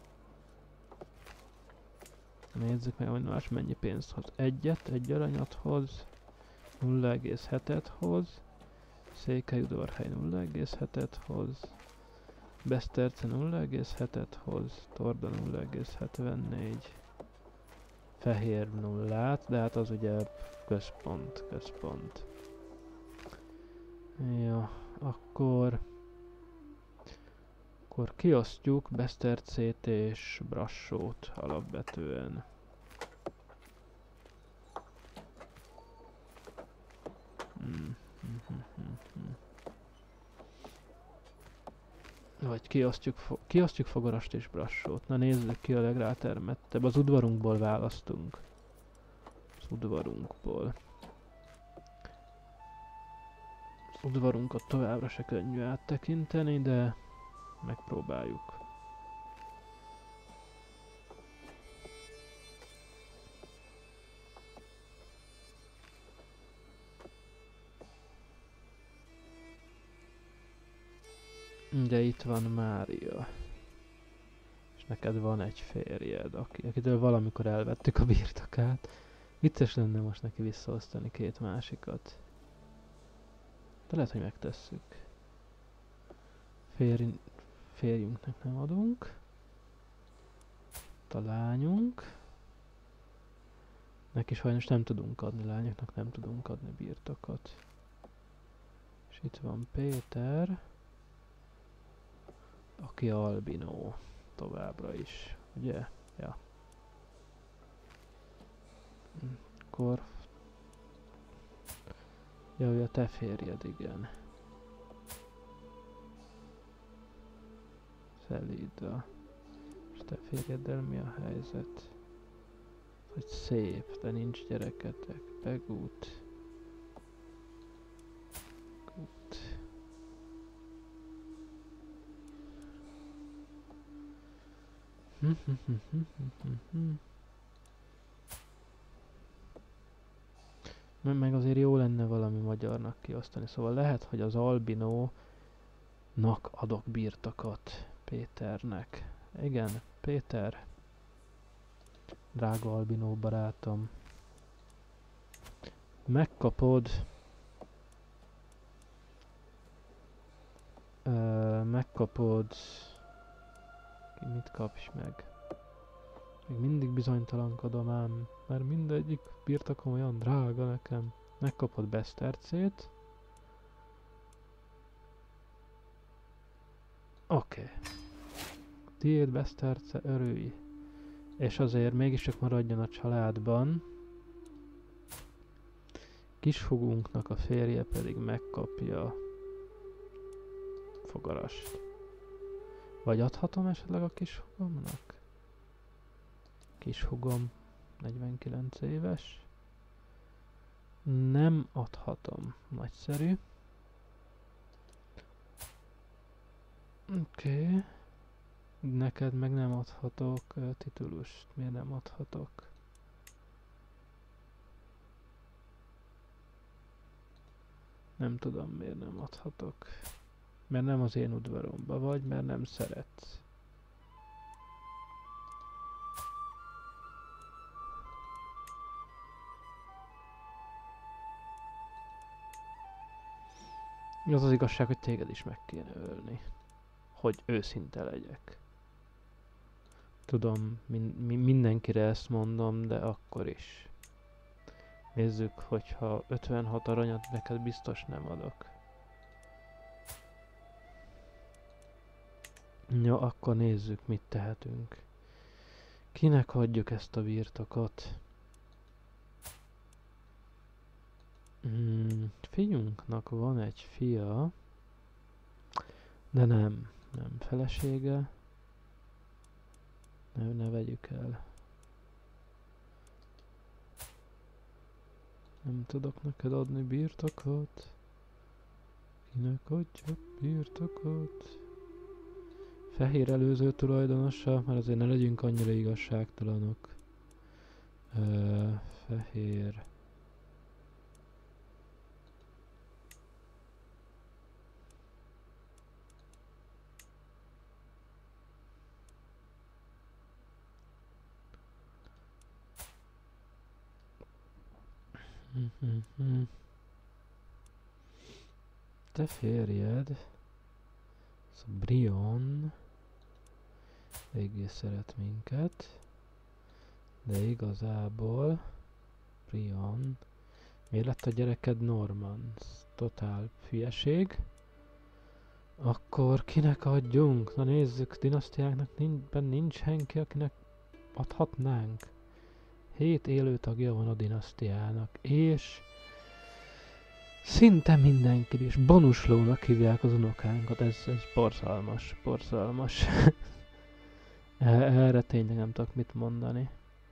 Nézzük meg, hogy más mennyi pénzt hoz. Egy aranyat hoz, 0,7-et hoz, Székelyudvarhely 0,7-et hoz, Beszterce 0,7-et hoz, Torda 0,74, Fehér 0-át, de hát az ugye központ. Ja, akkor kiosztjuk Besztercét és Brassót alapvetően. Vagy kiosztjuk Fogarast és Brassót. Na nézzük ki a legrátermettebb. Az udvarunkból választunk. Az udvarunkból. Az udvarunkat továbbra se könnyű áttekinteni, de megpróbáljuk. Ugye itt van Mária. És neked van egy férjed, akitől valamikor elvettük a birtokát. Vicces lenne most neki visszaosztani két másikat. De lehet, hogy megtesszük. Férjünknek nem adunk. A lányunk. Neki sajnos nem tudunk adni, lányoknak nem tudunk adni birtokot. És itt van Péter. Aki albinó továbbra is, ugye? Ja. Akkor... Ja, ő a te férjed, igen. Szelída. És te férjeddel mi a helyzet? Hogy szép, de nincs gyereketek. Begút. Meg azért jó lenne valami magyarnak kiosztani, szóval lehet, hogy az albinónak adok birtokot Péternek. Igen, Péter. Drága albinó barátom. Megkapod... megkapod... Ki mit kapsz meg? Még mindig bizonytalankodom ám, mert mindegyik birtokom olyan drága nekem. Megkapod Besztercét. Oké. Tiéd Beszterce, örülj. És azért mégiscsak maradjon a családban. Kisfogunknak a férje pedig megkapja Fogarast. Vagy adhatom esetleg a kisfogomnak? Kishugom 49 éves. Nem adhatom. Nagyszerű. Oké. Neked meg nem adhatok titulust. Miért nem adhatok? Nem tudom, miért nem adhatok. Mert nem az én udvaromba vagy, mert nem szeretsz. Az az igazság, hogy téged is meg kéne ölni. Hogy őszinte legyek. Tudom, mindenkire ezt mondom, de akkor is. Nézzük, hogyha 56 aranyat neked biztos nem adok. Jó, akkor nézzük, mit tehetünk. Kinek adjuk ezt a birtokot? Fiunknak van egy fia. De nem felesége. Ne vegyük el. Nem tudok neked adni birtokot. Kinek adjak birtokot? Fehér előző tulajdonosa, mert azért ne legyünk annyira igazságtalanok. Fehér. Te férjed, Brion, végig szeret minket, de igazából Brion, miért lett a gyereked Norman? Totál hülyeség. Akkor kinek adjunk? Na nézzük, dinasztiáknak nincs senki, akinek adhatnánk. 7 élő tagja van a dinasztiának, és szinte mindenki is. Bonuslónak hívják az unokánkat, ez borzalmas. Erre tényleg nem tudok mit mondani.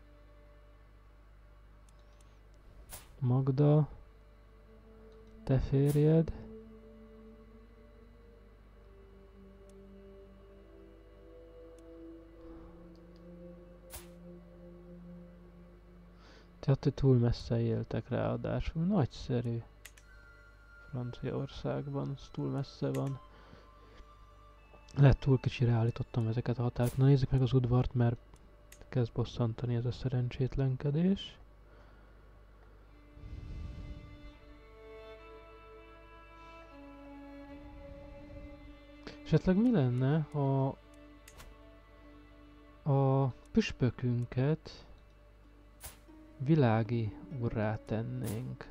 Magda, te férjed. Tehát túl messze éltek ráadásul. Nagyszerű. Franciaországban, ez túl messze van. Lehet túl kicsire állítottam ezeket a határokat. Na nézzük meg az udvart, mert kezd bosszantani ez a szerencsétlenkedés. Esetleg mi lenne, ha a püspökünket világi urrá tennénk?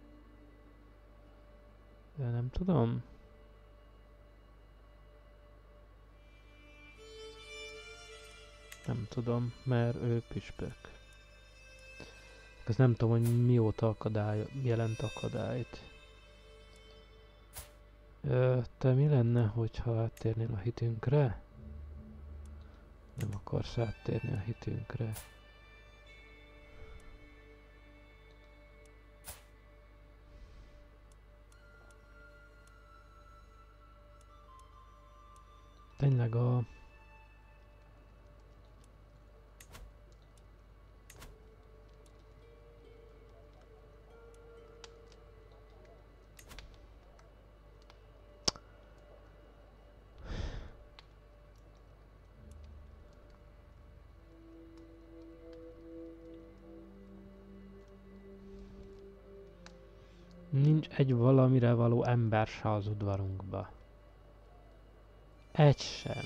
De nem tudom. Nem tudom, mert ő püspök. Ez nem tudom, hogy mióta jelent akadályt. Te mi lenne, hogyha áttérnél a hitünkre? Nem akarsz áttérni a hitünkre. Tényleg nincs egy valamire való ember se az udvarunkba. Egy sem.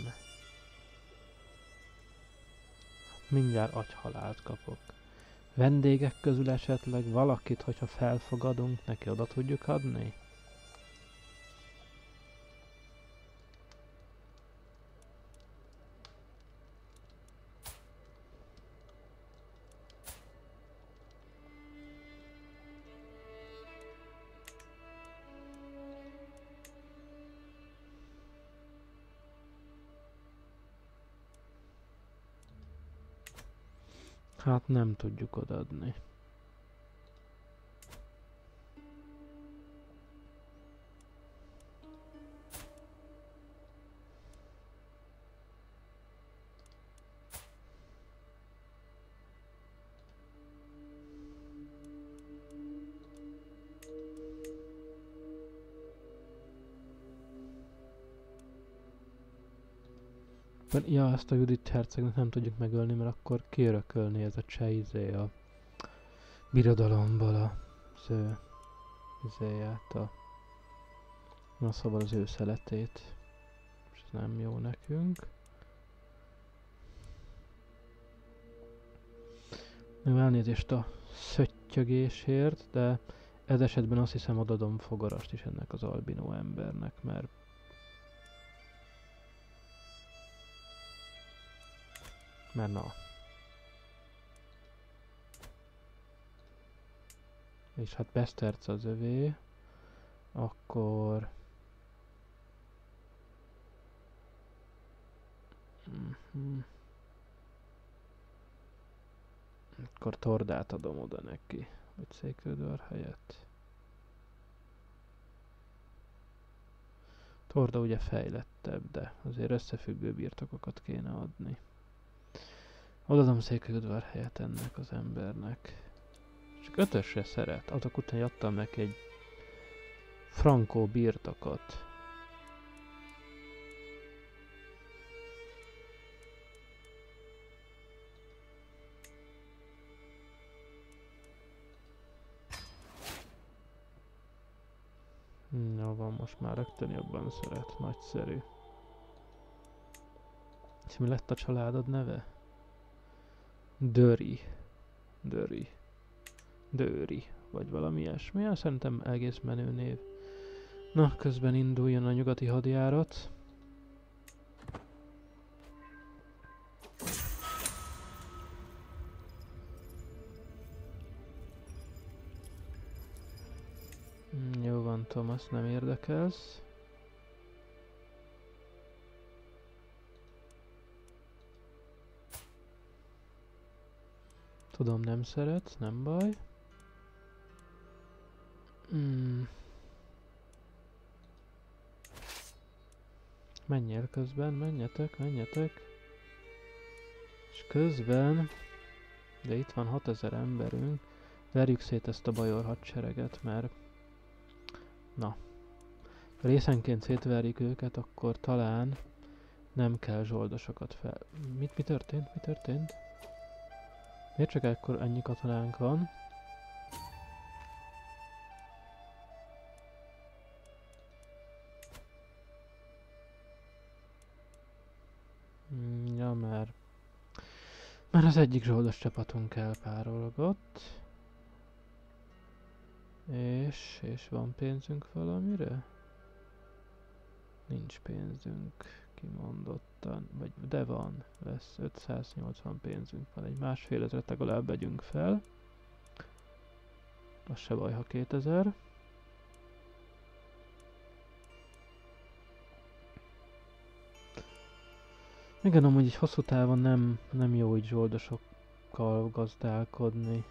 Mindjárt agyhalált kapok. Vendégek közül esetleg valakit, hogyha felfogadunk, neki oda tudjuk adni? Hát nem tudjuk odaadni. Ja, ezt a Judit hercegnek nem tudjuk megölni, mert akkor kiörökölni ez a cseh a birodalomból az ő na szóval az ő szeletét. És ez nem jó nekünk. Még elnézést a szöttyögésért, de ez esetben azt hiszem odadom fogarast is ennek az albinó embernek, mert na. És hát Beszterc az övé, akkor Akkor Tordát adom oda neki, vagy Székelyudvar helyett. Torda ugye fejlettebb, de azért összefüggő birtokokat kéne adni. Odaadom Székelyudvar helyett ennek az embernek. Csak 5-ösre szeret, azok után adtam neki egy frankó birtokot. Jó van, most már rögtön jobban szeret, nagyszerű. És mi lett a családod neve? Döri. Döri. Vagy valami ilyesmi. Szerintem egész menő név. Na, közben induljon a nyugati hadjárat. Jó van, Thomas, nem érdekelsz. Tudom, nem szeretsz, nem baj. Menjél közben, menjetek. És közben... De itt van 6000 emberünk. Verjük szét ezt a bajor hadsereget, mert... Na. Részenként szétverjük őket, akkor talán nem kell zsoldosokat fel... Mi történt? Miért csak ekkor ennyi katonánk van? Ja, mert az egyik zsoldos csapatunk elpárolgott. És van pénzünk valamire? Nincs pénzünk, kimondottan, vagy de van, lesz 580 pénzünk van, egy 1500 legalább vegyünk fel. Az se baj, ha 2000. Igen, amúgy így hosszú távon nem jó így zsoldosokkal gazdálkodni.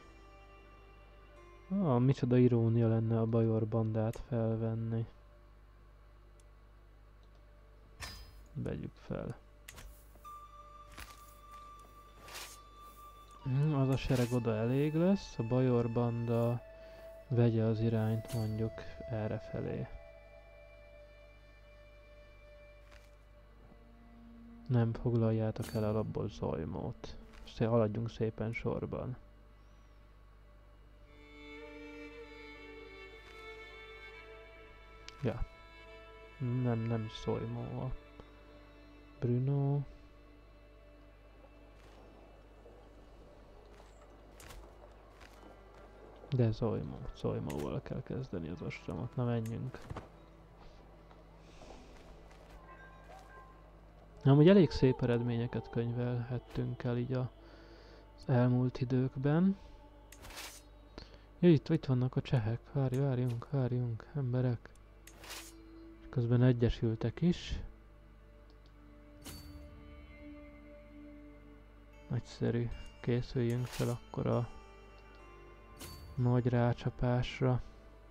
Micsoda irónia lenne a bajor bandát felvenni. Vegyük fel. Az a sereg oda elég lesz, a bajor banda vegye az irányt mondjuk errefelé. Nem foglaljátok el alapból Zolymót. Haladjunk szépen sorban. Ja. Nem is Zolymó a Bruno. De Zolymóval kell kezdeni az ostromot. Na, menjünk. Amúgy elég szép eredményeket könyvelhettünk el így az elmúlt időkben. Ja, itt vannak a csehek. Várjunk, emberek. És közben egyesültek is. Nagyszerű. Készüljünk fel akkor a nagy rácsapásra.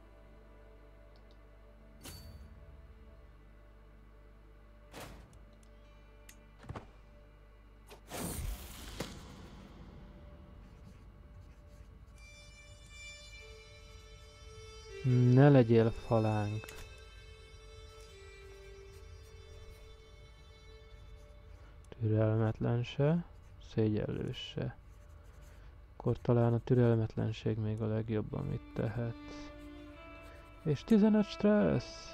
Ne legyél falánk. Türelmetlen se, szégyellős se. Akkor talán a türelmetlenség még a legjobb, amit tehetsz. És 15 stressz!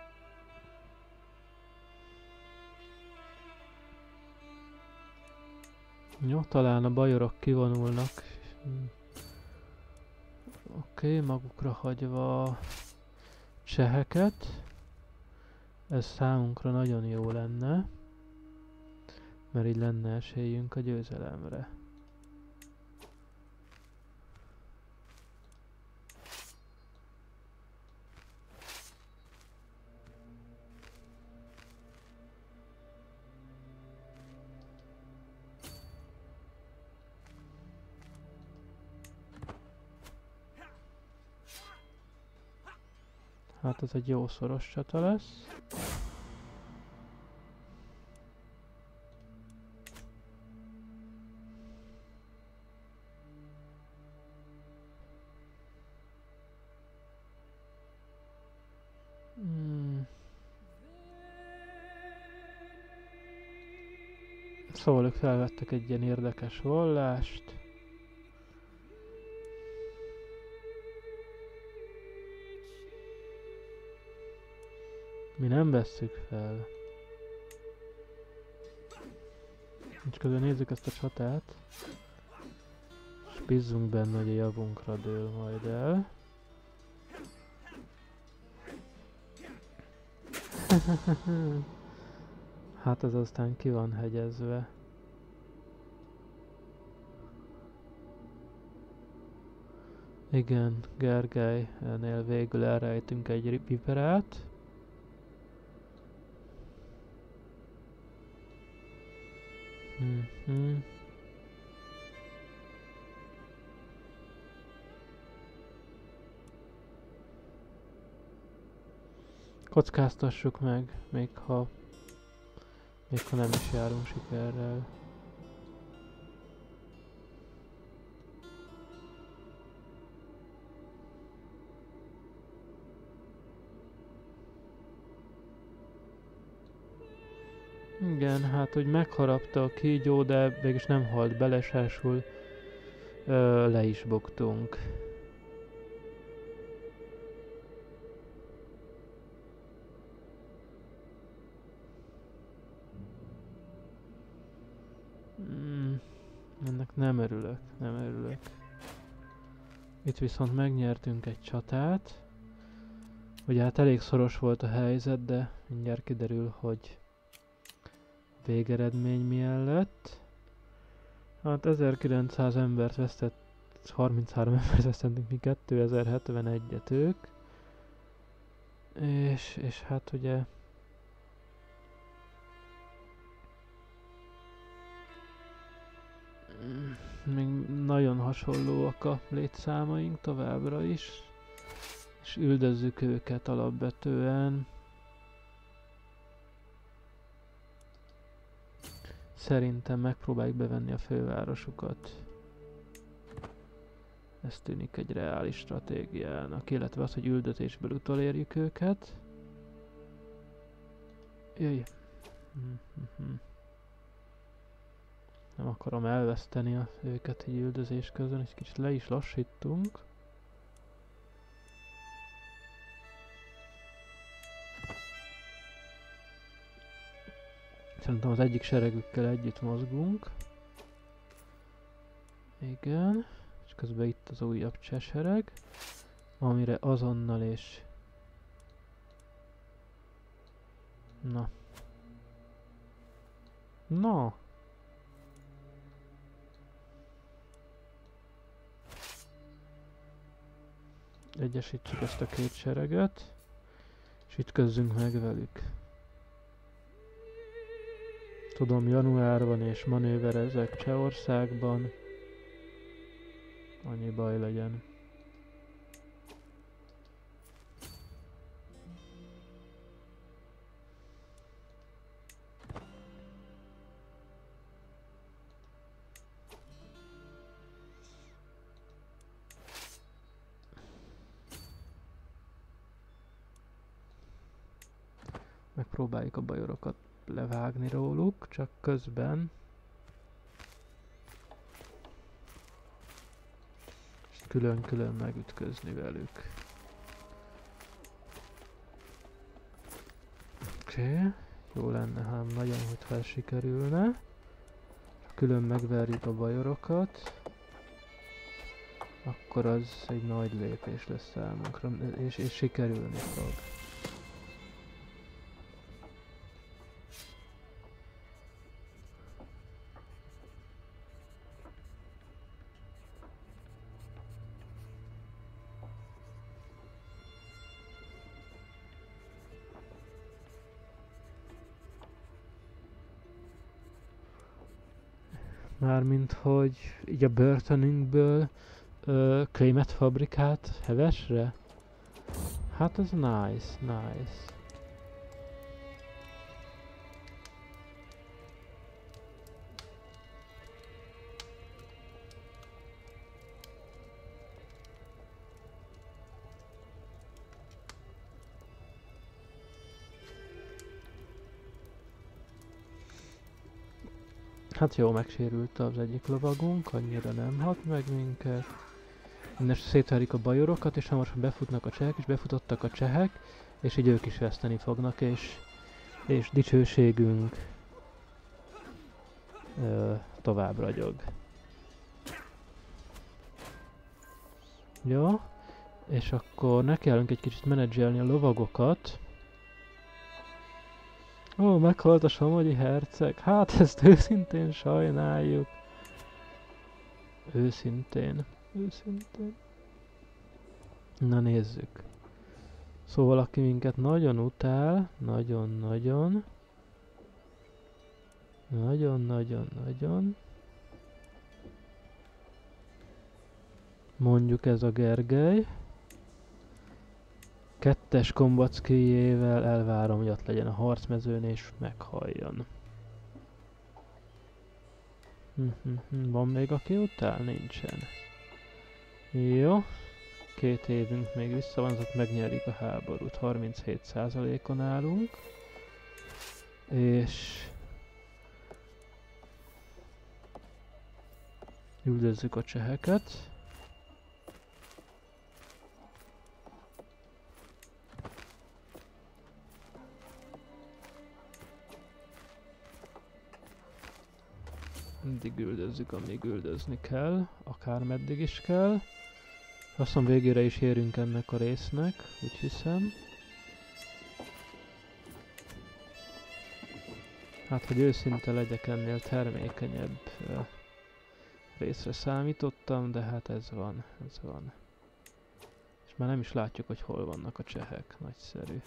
Jó, talán a bajorok kivonulnak. Oké, magukra hagyva a cseheket. Ez számunkra nagyon jó lenne. Mert így lenne esélyünk a győzelemre. Hát ez egy jó szoros csata lesz. Szóval ők felvettek egy ilyen érdekes vallást. Mi nem vesszük fel. És közben nézzük ezt a csatát. És bízzunk benne, hogy a javunkra dől majd el. Hát ez aztán ki van hegyezve. Igen, Gergelynél végül elrejtünk egy viperát. Kockáztassuk meg, még ha nem is járunk sikerrel. Igen, hát hogy megharapta a kígyó, de mégis nem halt bele, sásul le is buktunk. Ennek nem örülök. Itt viszont megnyertünk egy csatát. Ugye hát elég szoros volt a helyzet, de mindjárt kiderül, hogy végeredmény milyen lett. Hát 1900 embert vesztett, 33 embert vesztettünk mi, 2071-et ők. És hát ugye még nagyon hasonlóak a létszámaink továbbra is. És üldözzük őket alapvetően. Szerintem megpróbáljuk bevenni a fővárosukat. Ez tűnik egy reális stratégiának, illetve az, hogy üldözésből utolérjük őket. Jöjj! Nem akarom elveszteni őket egy üldözés közben, egy kicsit le is lassítunk. Szerintem az egyik seregükkel együtt mozgunk. Igen. És közben itt az újabb cseh sereg, amire azonnal és... Na! Egyesítsük ezt a két sereget, és ütközzünk meg velük. Tudom, januárban és manőverezek Csehországban. Annyi baj legyen. Megpróbáljuk a bajorokat levágni róluk, csak közben külön-külön megütközni velük. Oké, jó lenne, ha nagyon, hogyha sikerülne. Ha külön megverjük a bajorokat, akkor az egy nagy lépés lesz számunkra, és sikerülni fog. Mármint, hogy így a börtönünkből krémet fabrikált hevesre? Hát ez nice, nice. Hát jó, megsérült az egyik lovagunk, annyira nem hat meg minket. Innen szétverik a bajorokat, és hamarosan befutnak a csehek, és befutottak a csehek, és így ők is veszteni fognak, és dicsőségünk tovább ragyog. Jó, és akkor nekiállunk egy kicsit menedzselni a lovagokat. Ó, meghalt a somogyi herceg. Hát ezt őszintén sajnáljuk. Őszintén. Na nézzük. Szóval aki minket nagyon utál, nagyon. Mondjuk ez a Gergely. 2-es kombackijével elvárom, hogy ott legyen a harcmezőn és meghalljon. Van még aki utál? Nincsen. Jó. 2 évünk még vissza van, tehát megnyerjük a háborút. 37%-on állunk. És üldözzük a cseheket. Mindig üldözzük, amíg üldözni kell, akármeddig is kell. Azt mondom, végére is érünk ennek a résznek, úgy hiszem. Hát, hogy őszinte legyek, ennél termékenyebb részre számítottam, de hát ez van. És már nem is látjuk, hogy hol vannak a csehek. Nagyszerű.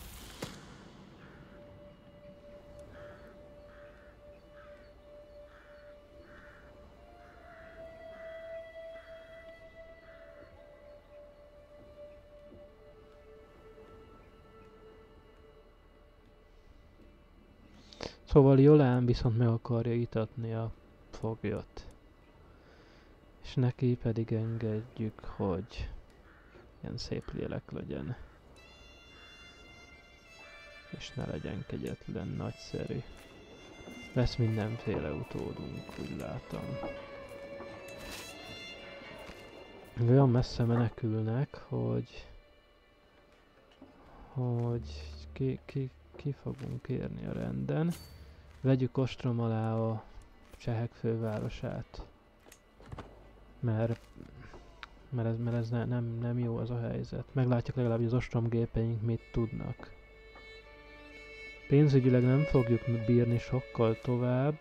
Szóval Jolán viszont meg akarja itatni a foglyot. És neki pedig engedjük, hogy ilyen szép lélek legyen. És ne legyen kegyetlen, nagyszerű. Lesz mindenféle utódunk, úgy látom. Olyan messze menekülnek, hogy ki fogunk érni a renden. Vegyük ostrom alá a csehek fővárosát. Mert ez nem jó az a helyzet. Meglátjuk legalább, hogy az ostromgépeink mit tudnak. Pénzügyileg nem fogjuk bírni sokkal tovább.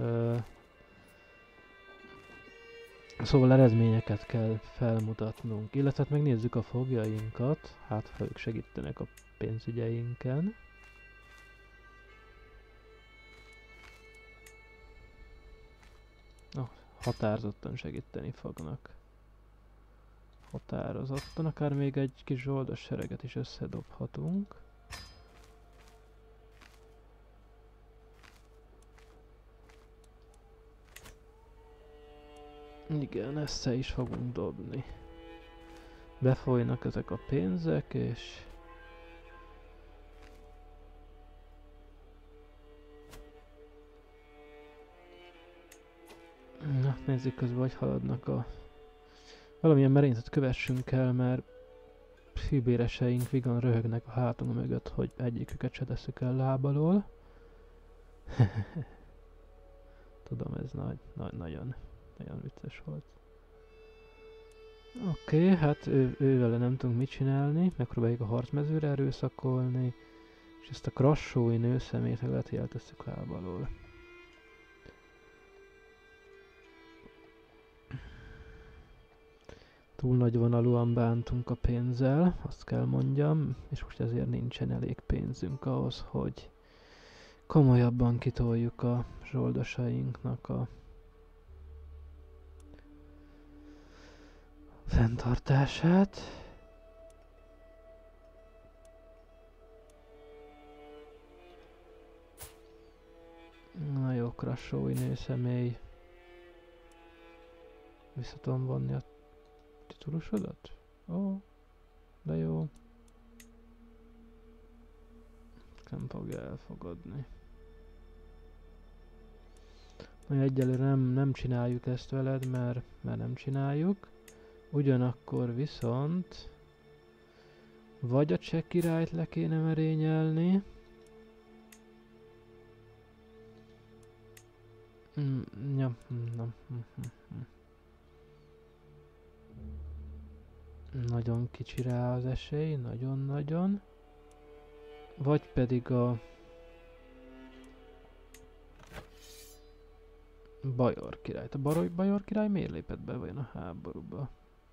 Szóval eredményeket kell felmutatnunk. Illetve hát megnézzük a foglyainkat. Hát ha ők segítenek a pénzügyeinken. Határozottan segíteni fognak. Határozottan, akár még egy kis zsoldos sereget is összedobhatunk. Igen, össze is fogunk dobni. Befolynak ezek a pénzek, és na, nézzük közben, hogy haladnak a... Valamilyen merényletet kövessünk el, mert hűbéreseink vigan röhögnek a hátunk mögött, hogy egyiküket se tesszük el lábalól. Tudom, ez nagyon vicces volt. Oké, hát ővele nem tudunk mit csinálni, megpróbáljuk a harcmezőre erőszakolni, és ezt a krassói nőszemét lehet, hogy eltesszük lábalól. Túl nagyvonalúan bántunk a pénzzel, azt kell mondjam, és most ezért nincsen elég pénzünk ahhoz, hogy komolyabban kitoljuk a zsoldosainknak a fenntartását. Na jó, Krassói nőszemély. Vissza tudom vonni a titulusodat? Ó, de jó. Nem fogja elfogadni. Na, egyelőre nem csináljuk ezt veled, mert nem csináljuk. Ugyanakkor viszont vagy a cseh királyt le kéne merényelni. Ja, nagyon kicsi rá az esély, nagyon-nagyon. Vagy pedig a Bajor királyt. A Bajor király miért lépett be vajon a háborúba?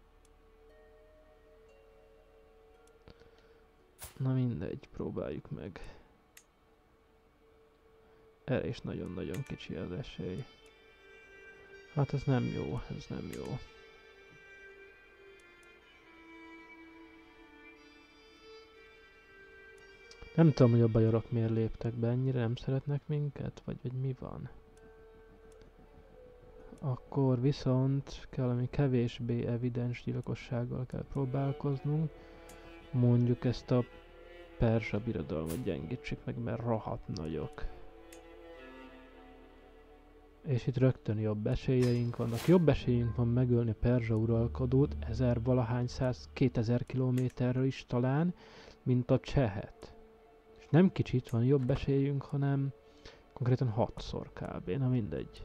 Na mindegy, próbáljuk meg. Erre is nagyon-nagyon kicsi az esély. Hát ez nem jó, ez nem jó. Nem tudom, hogy a bajorok miért léptek be, ennyire nem szeretnek minket, vagy mi van. Akkor viszont valami kevésbé evidens gyilkossággal kell próbálkoznunk. Mondjuk ezt a perzsa birodalmat gyengítsük meg, mert rohadt nagyok. És itt rögtön jobb esélyeink vannak. Jobb esélyünk van megölni a perzsa uralkodót 2000 kilométerről is talán, mint a csehet. És nem kicsit van jobb esélyünk, hanem konkrétan 6-szor kb. Na mindegy.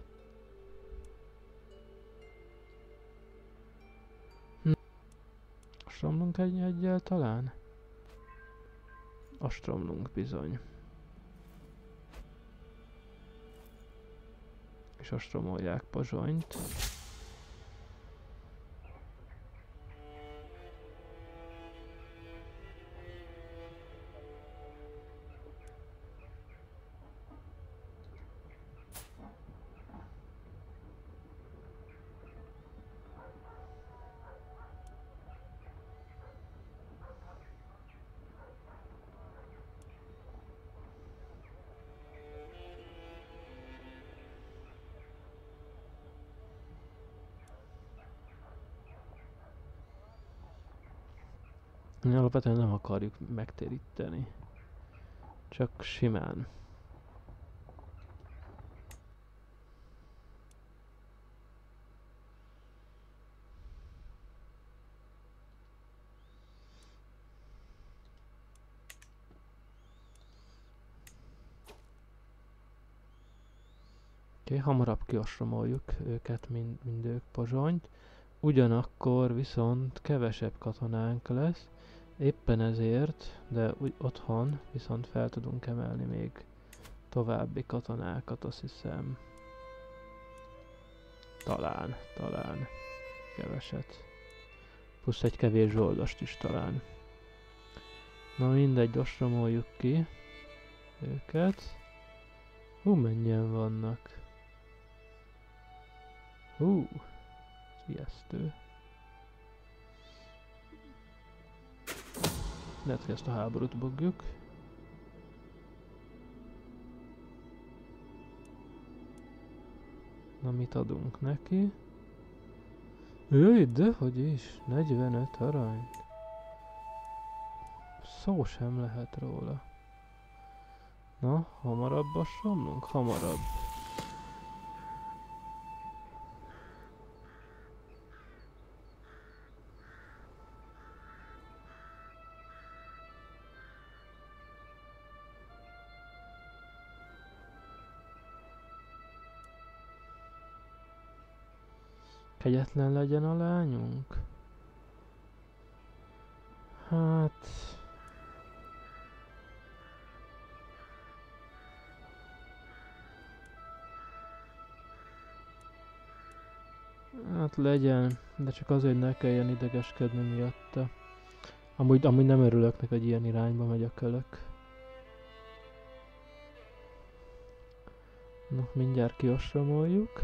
Astromlunk egyel talán? Astromlunk bizony. És ostromolják Pozsonyt. Alapvetően nem akarjuk megtéríteni. Csak simán. Oké, hamarabb kiostromoljuk őket, mint ők Pozsonyt. Ugyanakkor viszont kevesebb katonánk lesz. Éppen ezért, de úgy otthon viszont fel tudunk emelni még további katonákat, azt hiszem. Talán keveset. Plusz egy kevés zsoldost is talán. Na mindegy, ostromoljuk ki őket. Mennyien vannak. Ijesztő. Lehet, hogy ezt a háborút bogjuk. Na, mit adunk neki? Jaj, de hogy is? 45 arany. Szó sem lehet róla. Na, hamarabb ostromlunk? Hamarabb. Kegyetlen legyen a lányunk? Hát... Hát legyen, de csak azért, hogy ne kelljen idegeskedni miatta. Amúgy nem örülök neki, hogy ilyen irányba megy a kölök. No, mindjárt kiostromoljuk.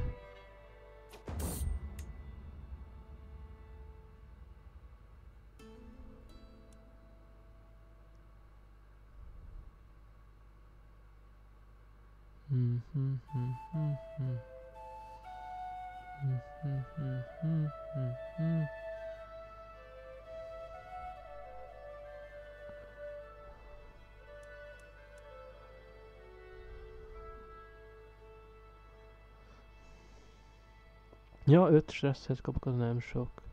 Ja, 5 stresszhez kapok, az nem sok.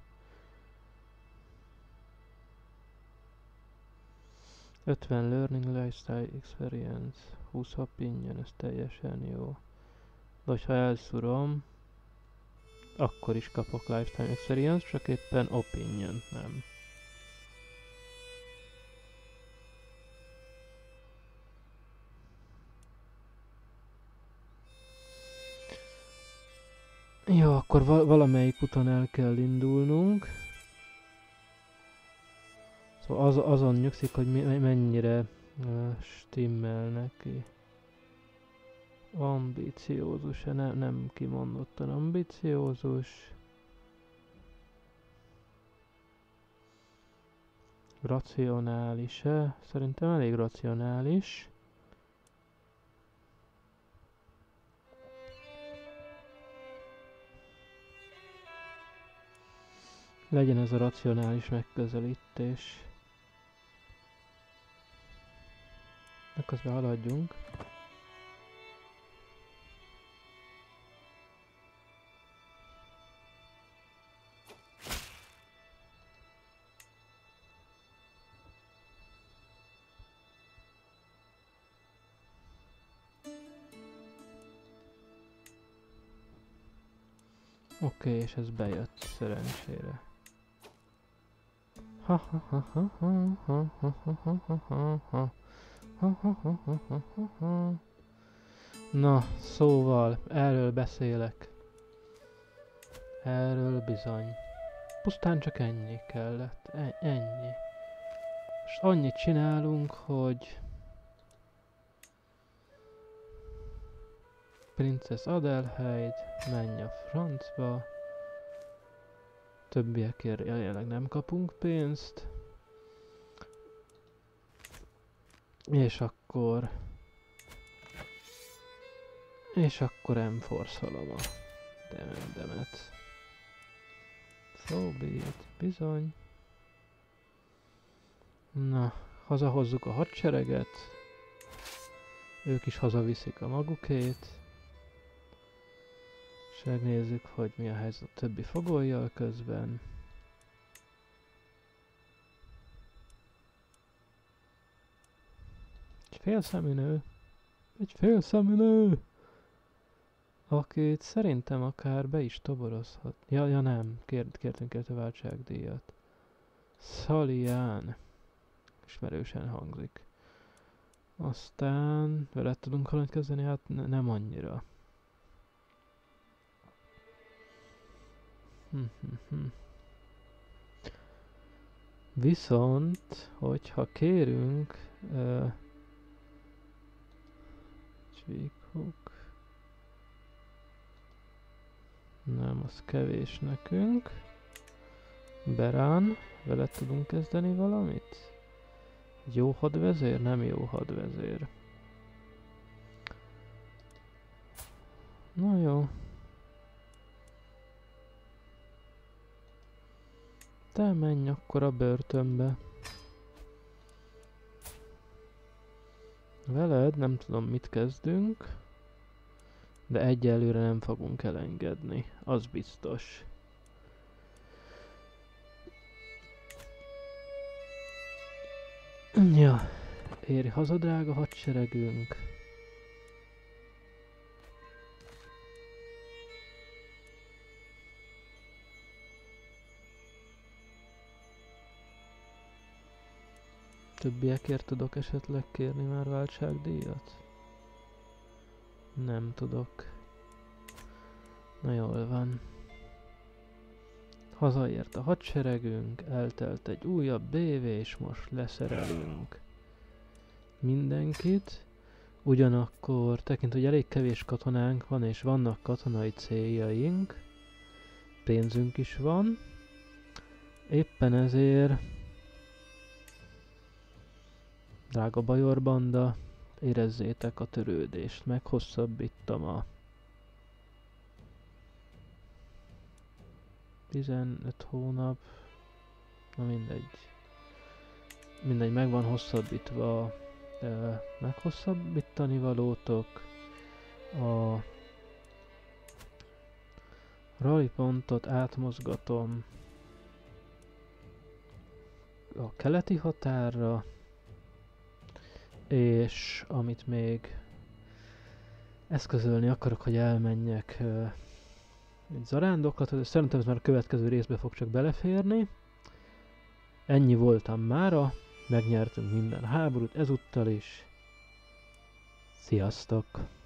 50 learning lifestyle experience, 20 opinion, ez teljesen jó. De hogyha elszúrom, akkor is kapok lifetime experience, csak éppen opinion nem. Jó, akkor valamelyik úton el kell indulnunk. Szóval azon nyugszik, hogy mennyire stimmel neki. Ambiciózus-e? Nem kimondottan ambiciózus. Racionális-e? Szerintem elég racionális. Legyen ez a racionális megközelítés. De közben haladjunk. Oké, és ez bejött szerencsére. Na, szóval, erről beszélek. Erről bizony. Pusztán csak ennyi kellett. Ennyi. És annyit csinálunk, hogy... Princess Adelheid, menj a francba. Többiekért jelenleg nem kapunk pénzt. És akkor enforszolom a demet. So be it, bizony. Na, hazahozzuk a hadsereget. Ők is hazaviszik a magukét. És megnézzük, hogy mi a helyzet a többi fogollyal közben. Egy félszemű nő! Akit szerintem akár be is toborozhat. Ja nem, kértünk érte váltságdíjat. Szalián. Ismerősen hangzik. Aztán vele tudunk valamit kezdeni? Hát nem annyira. Viszont, hogyha kérünk csíkok, nem, az kevés nekünk. Berán, vele tudunk kezdeni valamit? Jó hadvezér? Nem jó hadvezér. Na jó. Te menj akkor a börtönbe. Veled nem tudom mit kezdünk, de egyelőre nem fogunk elengedni, az biztos. Ja, érj haza, drága hadseregünk. Többiekért tudok esetleg kérni már váltságdíjat? Nem tudok. Na jól van. Hazaért a hadseregünk, eltelt egy újabb BV, és most leszerelünk mindenkit. Ugyanakkor tekintve, hogy elég kevés katonánk van, és vannak katonai céljaink, pénzünk is van, éppen ezért, drága bajorbanda, érezzétek a törődést, meghosszabbítom a 15 hónap, na mindegy, meg van hosszabbítva meghosszabbítani valótok, a Rally pontot átmozgatom a keleti határra, és amit még eszközölni akarok, hogy elmenjek egy zarándoklathoz, szerintem ez már a következő részbe fog csak beleférni. Ennyi voltam mára, megnyertünk minden háborút ezúttal is. Sziasztok!